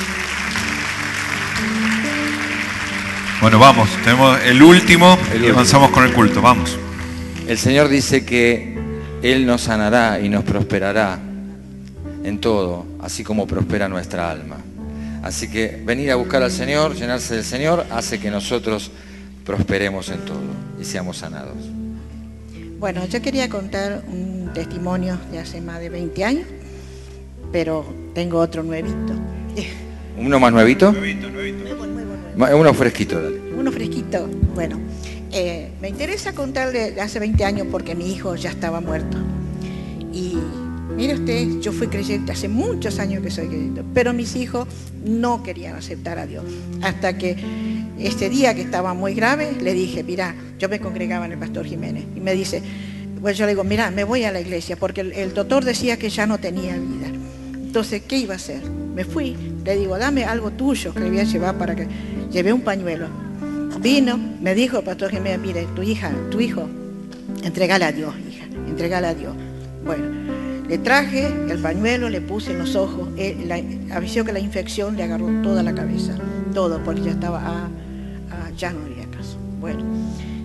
Bueno, vamos, tenemos el último el y avanzamos último. Con el culto, vamos. El Señor dice que Él nos sanará y nos prosperará en todo, así como prospera nuestra alma. Así que venir a buscar al Señor, llenarse del Señor, hace que nosotros prosperemos en todo y seamos sanados. Bueno, yo quería contar un testimonio de hace más de veinte años, pero tengo otro nuevito. ¿Uno más nuevito? Nuevito, nuevito. Nuevo, nuevo, nuevo. Uno fresquito, dale. Uno fresquito. Bueno, eh, me interesa contarle de hace veinte años porque mi hijo ya estaba muerto. Y mire usted, yo fui creyente hace muchos años que soy creyente, pero mis hijos no querían aceptar a Dios. Hasta que este día que estaba muy grave, le dije, mira, yo me congregaba en el Pastor Jiménez. Y me dice, pues yo le digo, mira, me voy a la iglesia, porque el, el doctor decía que ya no tenía vida. Entonces, ¿qué iba a hacer? Me fui, le digo, dame algo tuyo que le voy a llevar para que... Llevé un pañuelo. Vino, me dijo el Pastor Jiménez, mire, tu hija, tu hijo, entregale a Dios, hija, entregale a Dios. Bueno, le traje el pañuelo, le puse en los ojos, él, la, avisó que la infección le agarró toda la cabeza, todo, porque ya estaba, a, a, ya no había caso. Bueno,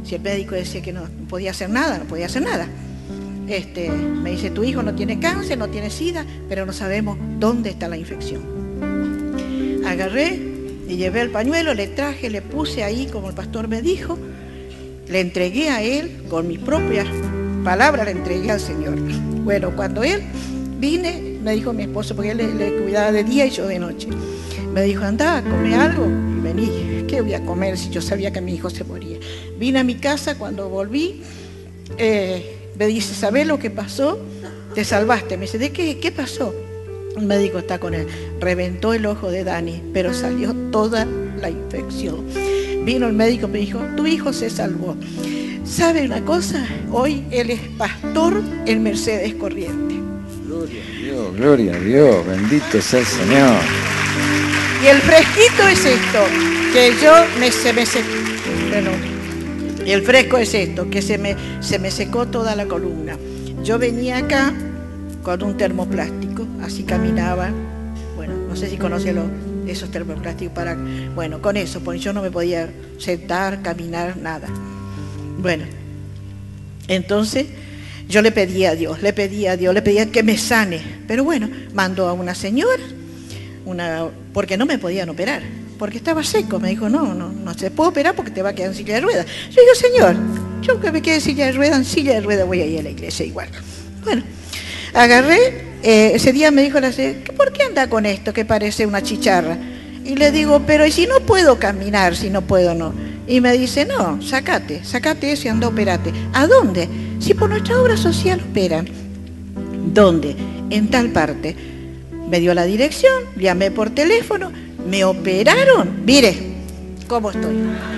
Si el médico decía que no podía hacer nada, no podía hacer nada. Este, me dice, tu hijo no tiene cáncer, no tiene sida, pero no sabemos dónde está la infección. Agarré y llevé el pañuelo, le traje, le puse ahí como el pastor me dijo, le entregué a él, con mis propias palabras le entregué al Señor. Bueno, cuando él vine, me dijo mi esposo, porque él le, le cuidaba de día y yo de noche, me dijo, anda, come algo, y vení, ¿qué voy a comer si yo sabía que mi hijo se moría? Vine a mi casa, cuando volví, eh, me dice, ¿sabés lo que pasó? Te salvaste. Me dice, ¿de qué? ¿Qué pasó? El médico está con él. Reventó el ojo de Dani, pero salió toda la infección. Vino el médico y me dijo, tu hijo se salvó. ¿Sabe una cosa? Hoy él es pastor en Mercedes Corriente. Gloria a Dios, gloria a Dios, bendito sea el Señor. Y el fresquito es esto, que yo me, se me secó, perdón, el fresco es esto, que se me, se me secó toda la columna. Yo venía acá con un termoplástico, así caminaba, bueno, no sé si conoce los, esos termoplásticos para, bueno, con eso, porque yo no me podía sentar, caminar, nada. Bueno, entonces yo le pedía a Dios, le pedía a Dios, le pedía que me sane, pero bueno, mandó a una señora, una, porque no me podían operar, porque estaba seco. Me dijo, no, no, no se puede operar porque te va a quedar en silla de ruedas. Yo digo, Señor, yo que me quede en silla de ruedas, en silla de ruedas voy a ir a la iglesia igual. Bueno, agarré, eh, ese día me dijo la señora, ¿por qué anda con esto que parece una chicharra? Y le digo, pero ¿y si no puedo caminar, si no puedo, no? Y me dice, no, sacate, sacate eso y anda, operate. ¿A dónde? Si por nuestra obra social operan. ¿Dónde? En tal parte. Me dio la dirección, llamé por teléfono, me operaron. Mire cómo estoy.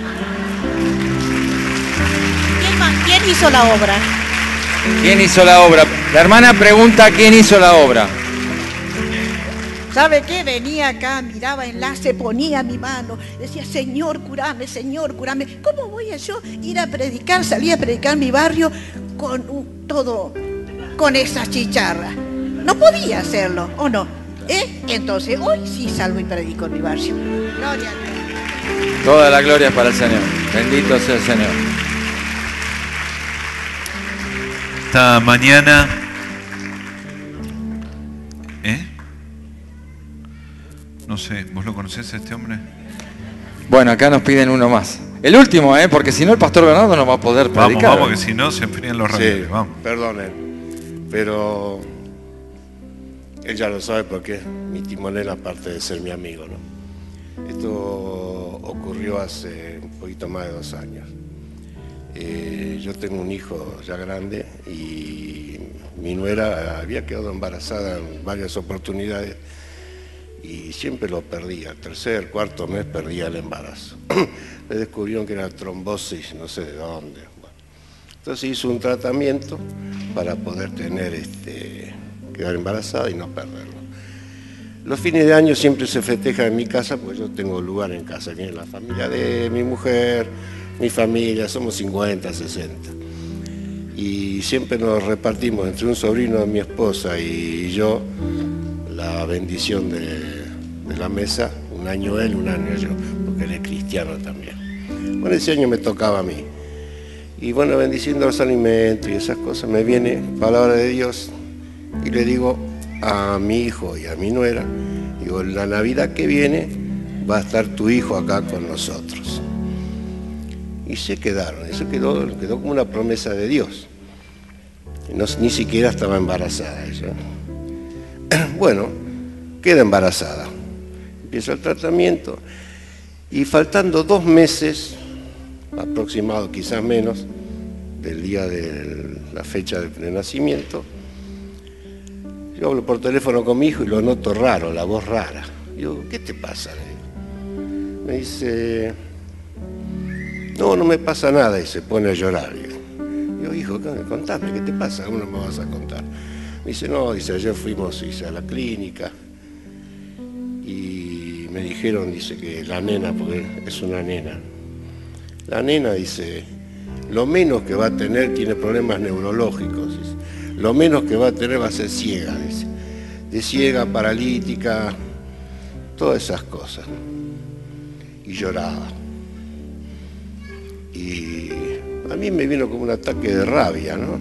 ¿Quién, más? ¿Quién hizo la obra? ¿Quién hizo la obra? La hermana pregunta quién hizo la obra. ¿Sabe qué? Venía acá, miraba enlace, ponía mi mano, decía, Señor, curame, Señor, curame. ¿Cómo voy a yo ir a predicar, salir a predicar en mi barrio con un, todo, con esas chicharras? No podía hacerlo, ¿o no? ¿Eh? Entonces, hoy sí salgo y predico en mi barrio. Gloria a Dios. Toda la gloria es para el Señor. Bendito sea el Señor. Esta mañana... ¿Eh? No sé, ¿vos lo conocés a este hombre? Bueno, acá nos piden uno más. El último, ¿eh? Porque si no el pastor Bernardo no va a poder predicar. Vamos, vamos, que si no se enfrían los ravioles. Sí, vamos. Perdonen, pero él ya lo sabe porque mi timonel, aparte de ser mi amigo, ¿no? Esto ocurrió hace un poquito más de dos años. Eh, yo tengo un hijo ya grande y mi nuera había quedado embarazada en varias oportunidades y siempre lo perdía. Al tercer, cuarto mes perdía el embarazo. Le descubrieron que era trombosis, no sé de dónde. Bueno, entonces hizo un tratamiento para poder tener este, quedar embarazada y no perderlo. Los fines de año siempre se festeja en mi casa, porque yo tengo lugar en casa. Viene la familia de mi mujer, mi familia, somos cincuenta, sesenta. Y siempre nos repartimos entre un sobrino de mi esposa y yo la bendición de, de la mesa, un año él, un año yo, porque él es cristiano también. Bueno, ese año me tocaba a mí. Y bueno, bendiciendo los alimentos y esas cosas, me viene palabra de Dios y le digo a mi hijo y a mi nuera, digo, la Navidad que viene va a estar tu hijo acá con nosotros. Y se quedaron, eso quedó, quedó como una promesa de Dios. No, ni siquiera estaba embarazada ella. Bueno, queda embarazada. Empieza el tratamiento y faltando dos meses, aproximado quizás menos, del día de la fecha de nacimiento, yo hablo por teléfono con mi hijo y lo noto raro, la voz rara. Digo, ¿qué te pasa? Me dice, no, no me pasa nada, y se pone a llorar. Digo, hijo, contame, ¿qué te pasa? ¿Cómo no me vas a contar? Me dice, no, dice, ayer fuimos dice, a la clínica y me dijeron, dice, que la nena, porque es una nena, la nena, dice, lo menos que va a tener, tiene problemas neurológicos, dice, lo menos que va a tener va a ser ciega, dice, de ciega, paralítica, todas esas cosas. Y lloraba. Y a mí me vino como un ataque de rabia, ¿no?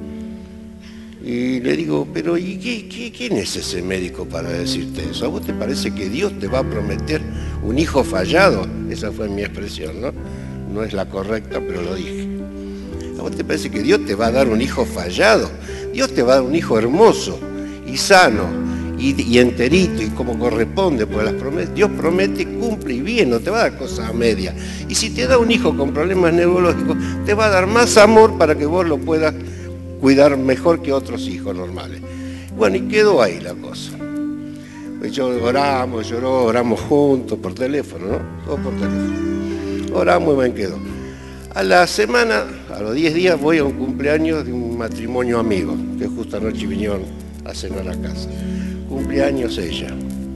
Y le digo, pero ¿y qué, qué, quién es ese médico para decirte eso? ¿A vos te parece que Dios te va a prometer un hijo fallado? Esa fue mi expresión, ¿no? No es la correcta, pero lo dije. ¿A vos te parece que Dios te va a dar un hijo fallado? Dios te va a dar un hijo hermoso y sano y, y enterito y como corresponde, porque las promesas, Dios promete, cumple y bien, no te va a dar cosas a media. Y si te da un hijo con problemas neurológicos, te va a dar más amor para que vos lo puedas cuidar mejor que otros hijos normales. Bueno, y quedó ahí la cosa. Yo oramos, lloró, oramos juntos por teléfono, ¿no? Todo por teléfono. Oramos y bien quedó. A la semana, a los diez días, voy a un cumpleaños de un matrimonio amigo, que justo anoche vinieron a cenar a casa. Cumpleaños ella.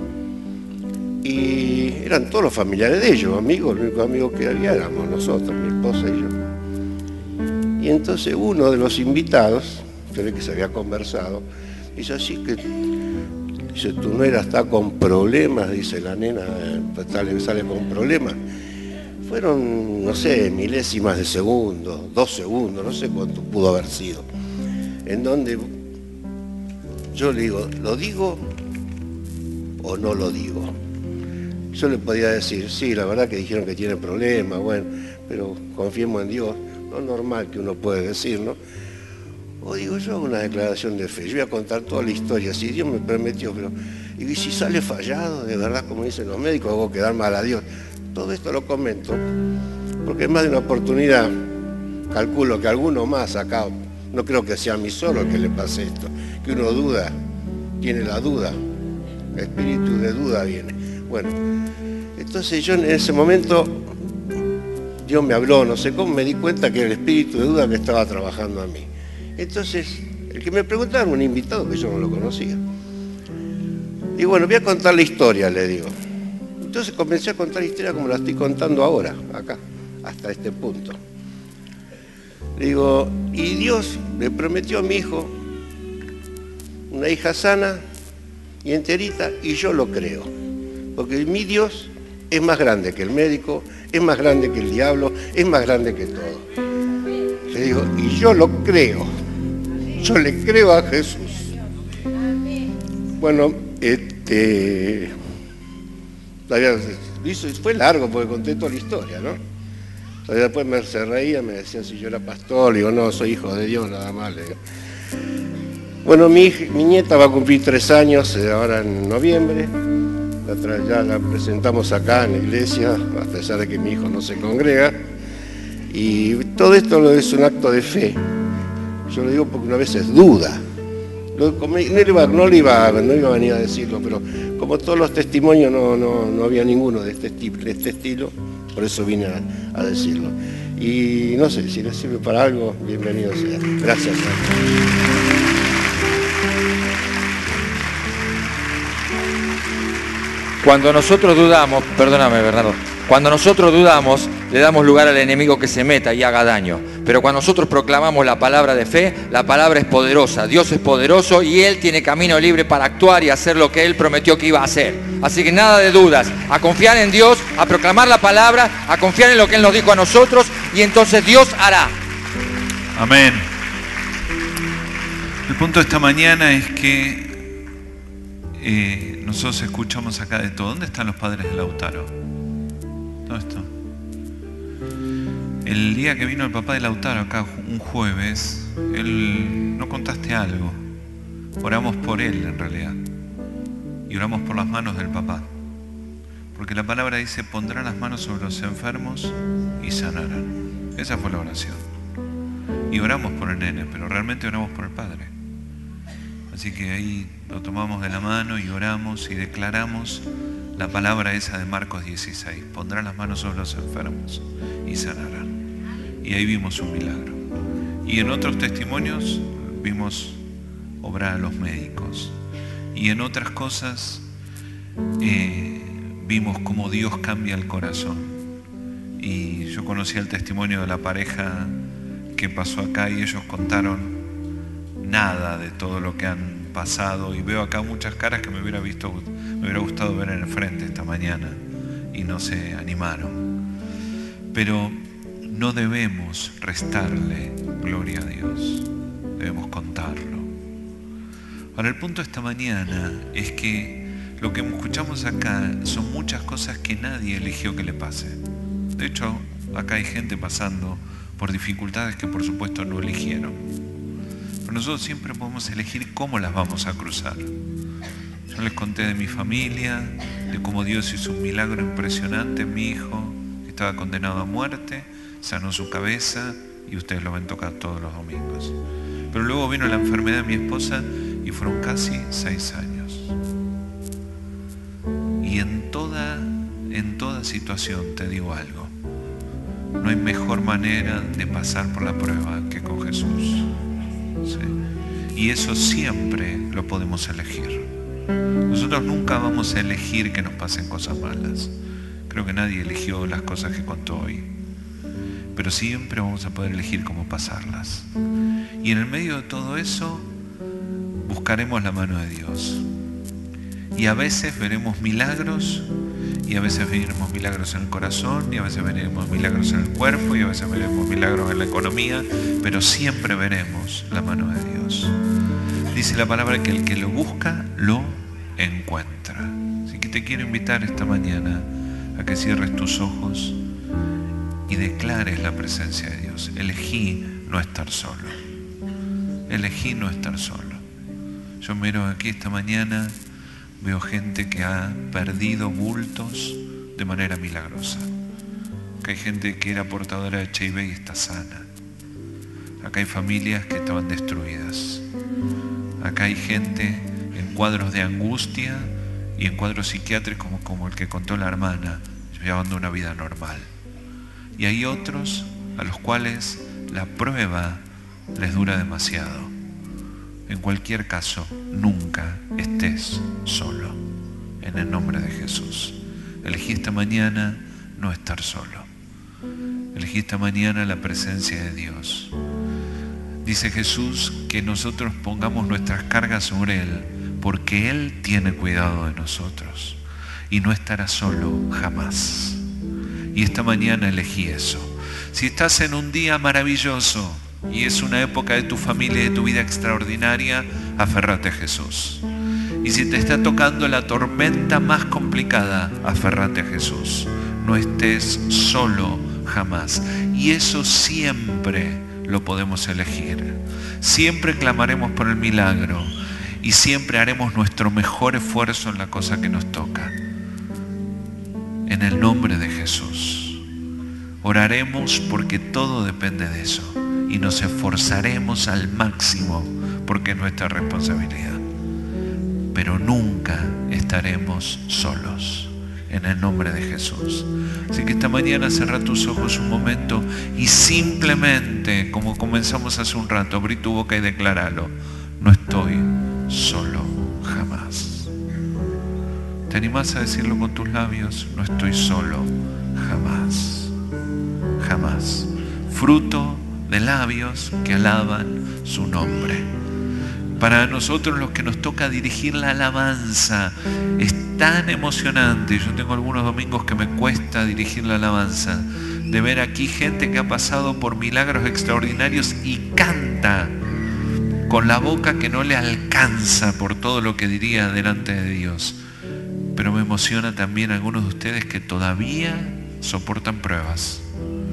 Y eran todos los familiares de ellos, amigos, los únicos amigos que había éramos nosotros, mi esposa y yo. Y entonces uno de los invitados, se ve que se había conversado, dice así que, dice, tu nuera está con problemas, dice la nena, sale, sale con problemas. Fueron, no sé, milésimas de segundo, dos segundos, no sé cuánto pudo haber sido. En donde yo le digo, ¿lo digo o no lo digo? Yo le podía decir, sí, la verdad que dijeron que tiene problemas, bueno, pero confiemos en Dios. Lo normal que uno puede decir, ¿no? O digo, yo hago una declaración de fe, yo voy a contar toda la historia, si Dios me permitió, pero y si sale fallado, de verdad, como dicen los médicos, hago quedar mal a Dios. Todo esto lo comento porque es más de una oportunidad, calculo que alguno más acá, no creo que sea a mí solo el que le pase esto, que uno duda, tiene la duda, el espíritu de duda viene. Bueno, entonces yo en ese momento, Dios me habló, no sé cómo, me di cuenta que era el espíritu de duda que estaba trabajando a mí. Entonces, el que me preguntaba era un invitado que yo no lo conocía. Y bueno, voy a contar la historia, le digo. Entonces comencé a contar la historia como la estoy contando ahora, acá, hasta este punto. Le digo, y Dios le prometió a mi hijo una hija sana y enterita, y yo lo creo. Porque mi Dios es más grande que el médico, es más grande que el diablo, es más grande que todo. Le digo, y yo lo creo. Yo le creo a Jesús. Bueno, este... fue largo porque conté toda la historia, ¿no? Todavía después me se reía, me decían si yo era pastor, le digo, no, soy hijo de Dios, nada más. Le digo. Bueno, mi, mi nieta va a cumplir tres años, ahora en noviembre. La, ya la presentamos acá en la iglesia, a pesar de que mi hijo no se congrega. Y todo esto es un acto de fe. Yo lo digo porque una vez es duda. No, no, iba, no, le iba, no iba a venir a decirlo, pero como todos los testimonios no, no, no había ninguno de este, de este estilo, por eso vine a, a decirlo. Y no sé, si les sirve para algo, bienvenido sea. Gracias. Cuando nosotros dudamos, perdóname Bernardo, cuando nosotros dudamos, le damos lugar al enemigo que se meta y haga daño. Pero cuando nosotros proclamamos la palabra de fe, la palabra es poderosa, Dios es poderoso y Él tiene camino libre para actuar y hacer lo que Él prometió que iba a hacer. Así que nada de dudas, a confiar en Dios, a proclamar la palabra, a confiar en lo que Él nos dijo a nosotros y entonces Dios hará. Amén. El punto de esta mañana es que eh, nosotros escuchamos acá de todo. ¿Dónde están los padres de Lautaro? ¿Dónde están? El día que vino el papá de Lautaro acá, un jueves, él, no contaste algo. Oramos por él en realidad. Y oramos por las manos del papá. Porque la palabra dice, pondrán las manos sobre los enfermos y sanarán. Esa fue la oración. Y oramos por el nene, pero realmente oramos por el padre. Así que ahí lo tomamos de la mano y oramos y declaramos la palabra esa de Marcos dieciséis. Pondrán las manos sobre los enfermos y sanarán. Y ahí vimos un milagro. Y en otros testimonios vimos obrar a los médicos. Y en otras cosas eh, vimos cómo Dios cambia el corazón. Y yo conocí el testimonio de la pareja que pasó acá y ellos contaron nada de todo lo que han pasado. Y veo acá muchas caras que me hubiera visto, me hubiera gustado ver en el frente esta mañana y no se animaron. Pero no debemos restarle gloria a Dios, debemos contarlo. Ahora, el punto de esta mañana es que lo que escuchamos acá son muchas cosas que nadie eligió que le pase. De hecho, acá hay gente pasando por dificultades que por supuesto no eligieron. Pero nosotros siempre podemos elegir cómo las vamos a cruzar. Yo les conté de mi familia, de cómo Dios hizo un milagro impresionante en mi hijo, que estaba condenado a muerte, sanó su cabeza y ustedes lo ven tocar todos los domingos. Pero luego vino la enfermedad de mi esposa y fueron casi seis años. Y en toda, en toda situación te digo algo. No hay mejor manera de pasar por la prueba que con Jesús. ¿Sí? Y eso siempre lo podemos elegir. Nosotros nunca vamos a elegir que nos pasen cosas malas. Creo que nadie eligió las cosas que contó hoy. Pero siempre vamos a poder elegir cómo pasarlas. Y en el medio de todo eso, buscaremos la mano de Dios. Y a veces veremos milagros, y a veces veremos milagros en el corazón, y a veces veremos milagros en el cuerpo, y a veces veremos milagros en la economía, pero siempre veremos la mano de Dios. Dice la palabra que el que lo busca, lo encuentra. Así que te quiero invitar esta mañana a que cierres tus ojos y declares la presencia de Dios. Elegí no estar solo. Elegí no estar solo. Yo miro aquí esta mañana, veo gente que ha perdido bultos de manera milagrosa. Acá hay gente que era portadora de H I V y está sana. Acá hay familias que estaban destruidas. Acá hay gente en cuadros de angustia y en cuadros psiquiátricos como, como el que contó la hermana, llevando una vida normal. Y hay otros a los cuales la prueba les dura demasiado. En cualquier caso, nunca estés solo. En el nombre de Jesús. Elegí esta mañana no estar solo. Elegí esta mañana la presencia de Dios. Dice Jesús que nosotros pongamos nuestras cargas sobre Él, porque Él tiene cuidado de nosotros. Y no estará solo jamás. Y esta mañana elegí eso. Si estás en un día maravilloso y es una época de tu familia y de tu vida extraordinaria, aférrate a Jesús. Y si te está tocando la tormenta más complicada, aférrate a Jesús. No estés solo jamás. Y eso siempre lo podemos elegir. Siempre clamaremos por el milagro y siempre haremos nuestro mejor esfuerzo en la cosa que nos toca. En el nombre de Jesús. Oraremos porque todo depende de eso. Y nos esforzaremos al máximo porque es nuestra responsabilidad. Pero nunca estaremos solos. En el nombre de Jesús. Así que esta mañana cerrá tus ojos un momento y simplemente, como comenzamos hace un rato, abrí tu boca y decláralo. No estoy solo jamás. ¿Te animás a decirlo con tus labios? No estoy solo jamás. Jamás. Fruto de labios que alaban su nombre. Para nosotros los que nos toca dirigir la alabanza es tan emocionante. Yo tengo algunos domingos que me cuesta dirigir la alabanza, de ver aquí gente que ha pasado por milagros extraordinarios y canta con la boca que no le alcanza por todo lo que diría delante de Dios. Pero me emociona también algunos de ustedes que todavía soportan pruebas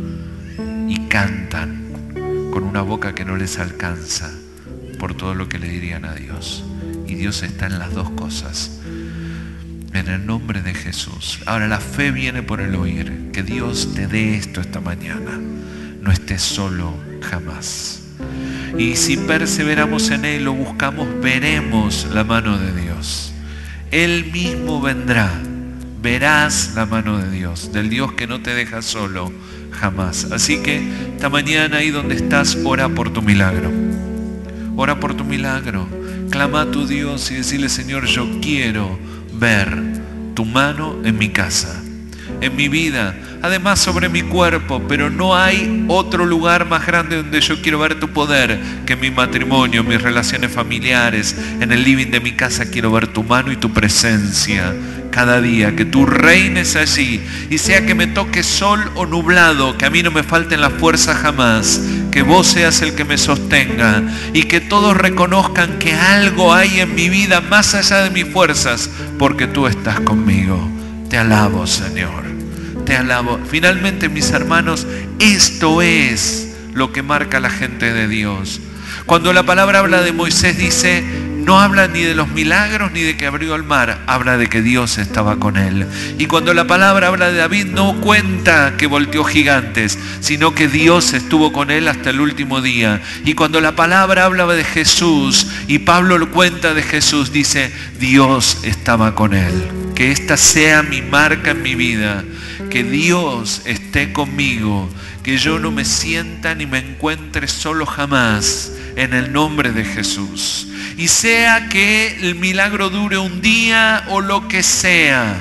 y cantan con una boca que no les alcanza por todo lo que le dirían a Dios. Y Dios está en las dos cosas. En el nombre de Jesús. Ahora la fe viene por el oír. Que Dios te dé esto esta mañana. No estés solo jamás. Y si perseveramos en Él, lo buscamos, veremos la mano de Dios. Él mismo vendrá. Verás la mano de Dios. Del Dios que no te deja solo jamás. Así que esta mañana ahí donde estás, ora por tu milagro. Ora por tu milagro. Clama a tu Dios y decirle: Señor, yo quiero ver tu mano en mi casa, en mi vida, además sobre mi cuerpo, pero no hay otro lugar más grande donde yo quiero ver tu poder que en mi matrimonio, mis relaciones familiares, en el living de mi casa quiero ver tu mano y tu presencia cada día, que tú reines allí, y sea que me toque sol o nublado, que a mí no me falten las fuerzas jamás, que vos seas el que me sostenga, y que todos reconozcan que algo hay en mi vida más allá de mis fuerzas, porque tú estás conmigo. Te alabo, Señor, te alabo. Finalmente, mis hermanos, esto es lo que marca la gente de Dios. Cuando la palabra habla de Moisés, dice, no habla ni de los milagros ni de que abrió el mar, habla de que Dios estaba con él. Y cuando la palabra habla de David, no cuenta que volteó gigantes, sino que Dios estuvo con él hasta el último día. Y cuando la palabra habla de Jesús, y Pablo lo cuenta de Jesús, dice, Dios estaba con él. Que esta sea mi marca en mi vida, que Dios esté conmigo, que yo no me sienta ni me encuentre solo jamás, en el nombre de Jesús. Y sea que el milagro dure un día o lo que sea,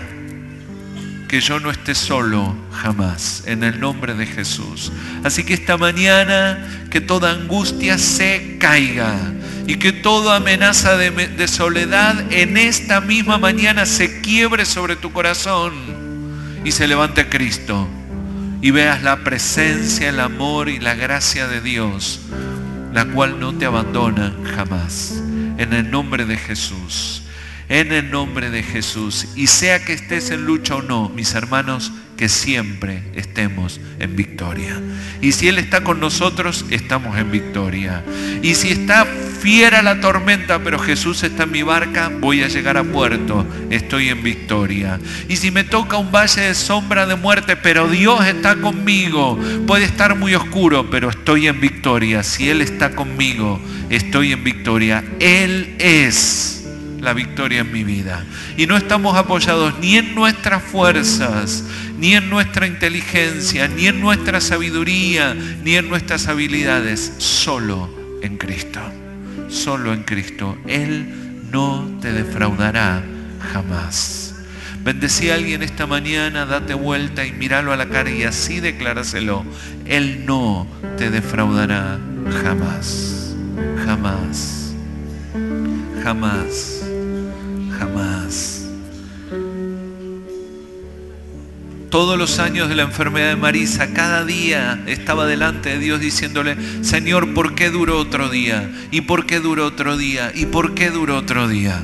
que yo no esté solo jamás, en el nombre de Jesús. Así que esta mañana, que toda angustia se caiga y que toda amenaza de, de soledad en esta misma mañana se quiebre sobre tu corazón y se levante Cristo y veas la presencia, el amor y la gracia de Dios, la cual no te abandona jamás. En el nombre de Jesús, en el nombre de Jesús. Y sea que estés en lucha o no, mis hermanos, que siempre estemos en victoria. Y si Él está con nosotros, estamos en victoria. Y si está fiera la tormenta, pero Jesús está en mi barca, voy a llegar a puerto, estoy en victoria. Y si me toca un valle de sombra de muerte, pero Dios está conmigo, puede estar muy oscuro, pero estoy en victoria. Si Él está conmigo, estoy en victoria. Él es la victoria en mi vida. Y no estamos apoyados ni en nuestras fuerzas, ni en nuestra inteligencia, ni en nuestra sabiduría, ni en nuestras habilidades, solo en Cristo. Solo en Cristo. Él no te defraudará jamás. Bendecí a alguien esta mañana, date vuelta y míralo a la cara y así decláraselo. Él no te defraudará jamás. Jamás. Jamás. Jamás. Todos los años de la enfermedad de Marisa, cada día estaba delante de Dios diciéndole, Señor, ¿por qué duró otro día? ¿Y por qué duró otro día? ¿Y por qué duró otro día?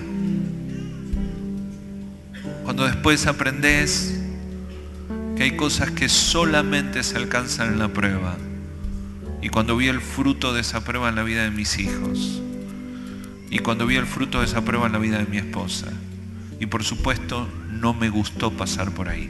Cuando después aprendes que hay cosas que solamente se alcanzan en la prueba. Y cuando vi el fruto de esa prueba en la vida de mis hijos, y cuando vi el fruto de esa prueba en la vida de mi esposa, y por supuesto no me gustó pasar por ahí,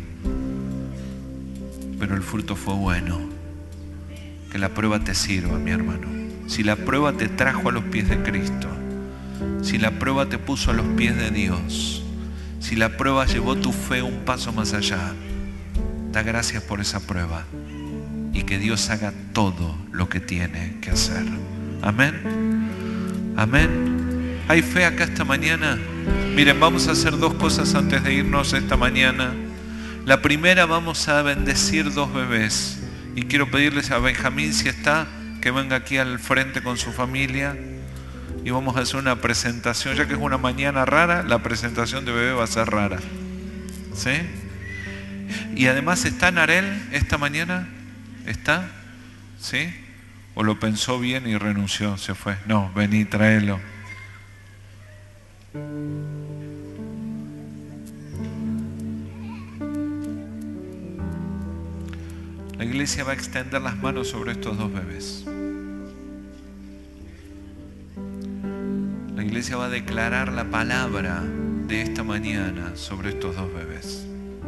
pero el fruto fue bueno. Que la prueba te sirva, mi hermano. Si la prueba te trajo a los pies de Cristo, si la prueba te puso a los pies de Dios, si la prueba llevó tu fe un paso más allá, da gracias por esa prueba y que Dios haga todo lo que tiene que hacer. Amén. Amén. ¿Hay fe acá esta mañana? Miren, vamos a hacer dos cosas antes de irnos esta mañana. La primera, vamos a bendecir dos bebés. Y quiero pedirles a Benjamín, si está, que venga aquí al frente con su familia. Y vamos a hacer una presentación. Ya que es una mañana rara, la presentación de bebé va a ser rara. ¿Sí? Y además, ¿está Narel esta mañana? ¿Está? ¿Sí? ¿O lo pensó bien y renunció, se fue? No, vení, tráelo. La iglesia va a extender las manos sobre estos dos bebés. La iglesia va a declarar la palabra de esta mañana sobre estos dos bebés.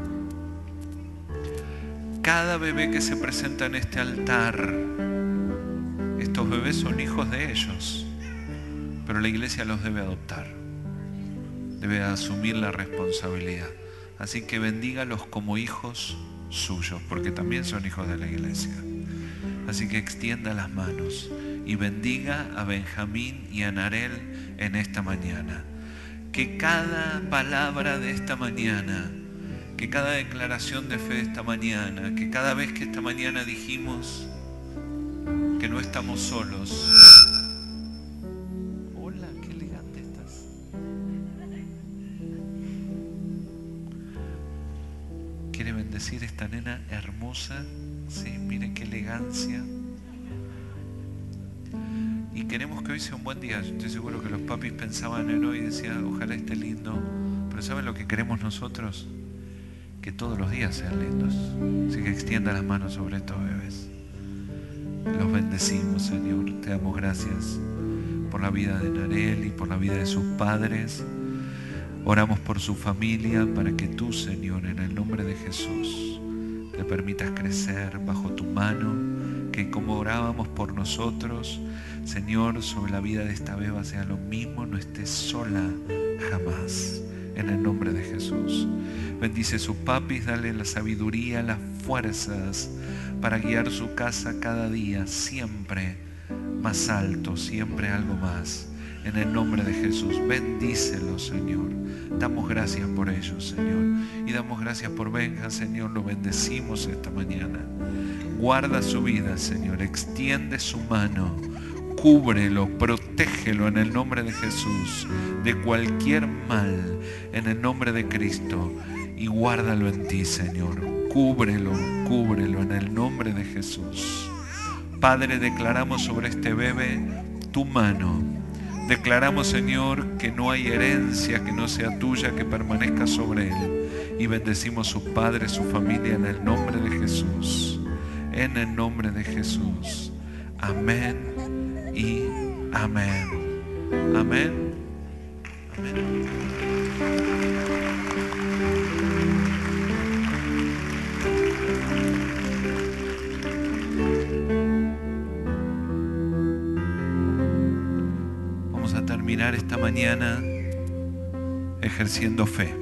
Cada bebé que se presenta en este altar, estos bebés son hijos de ellos, pero la iglesia los debe adoptar, debe asumir la responsabilidad. Así que bendígalos como hijos suyos, porque también son hijos de la iglesia. Así que extienda las manos y bendiga a Benjamín y a Narel en esta mañana. Que cada palabra de esta mañana, que cada declaración de fe de esta mañana, que cada vez que esta mañana dijimos que no estamos solos. Hola, qué elegante estás. quiere bendecir esta nena hermosa. Sí, miren qué elegancia. Y queremos que hoy sea un buen día. Yo estoy seguro que los papis pensaban en hoy y decían, ojalá esté lindo. Pero ¿saben lo que queremos nosotros? Que todos los días sean lindos. Así que extienda las manos sobre estos bebés. Los bendecimos, Señor. Te damos gracias por la vida de Narel y por la vida de sus padres. Oramos por su familia para que tú, Señor, en el nombre de Jesús, le permitas crecer bajo tu mano, que como orábamos por nosotros, Señor, sobre la vida de esta beba sea lo mismo, no estés sola jamás, en el nombre de Jesús. Bendice a sus papis, dale la sabiduría, las fuerzas para guiar su casa cada día, siempre más alto, siempre algo más. En el nombre de Jesús, bendícelos, Señor. Damos gracias por ellos, Señor. Y damos gracias por Benja, Señor. Lo bendecimos esta mañana. Guarda su vida, Señor. Extiende su mano. Cúbrelo, protégelo en el nombre de Jesús. De cualquier mal, en el nombre de Cristo. Y guárdalo en ti, Señor. Cúbrelo, cúbrelo en el nombre de Jesús. Padre, declaramos sobre este bebé tu mano. Declaramos, Señor, que no hay herencia que no sea tuya, que permanezca sobre él. Y bendecimos sus padres, su familia, en el nombre de Jesús. En el nombre de Jesús. Amén y amén. Amén. Amén. Terminar esta mañana ejerciendo fe.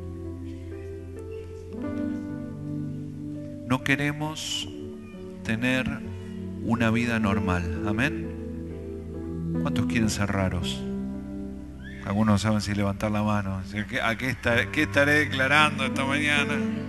No queremos tener una vida normal. Amén. ¿Cuántos quieren ser raros? Algunos saben si levantar la mano. ¿A qué estaré, qué estaré declarando esta mañana?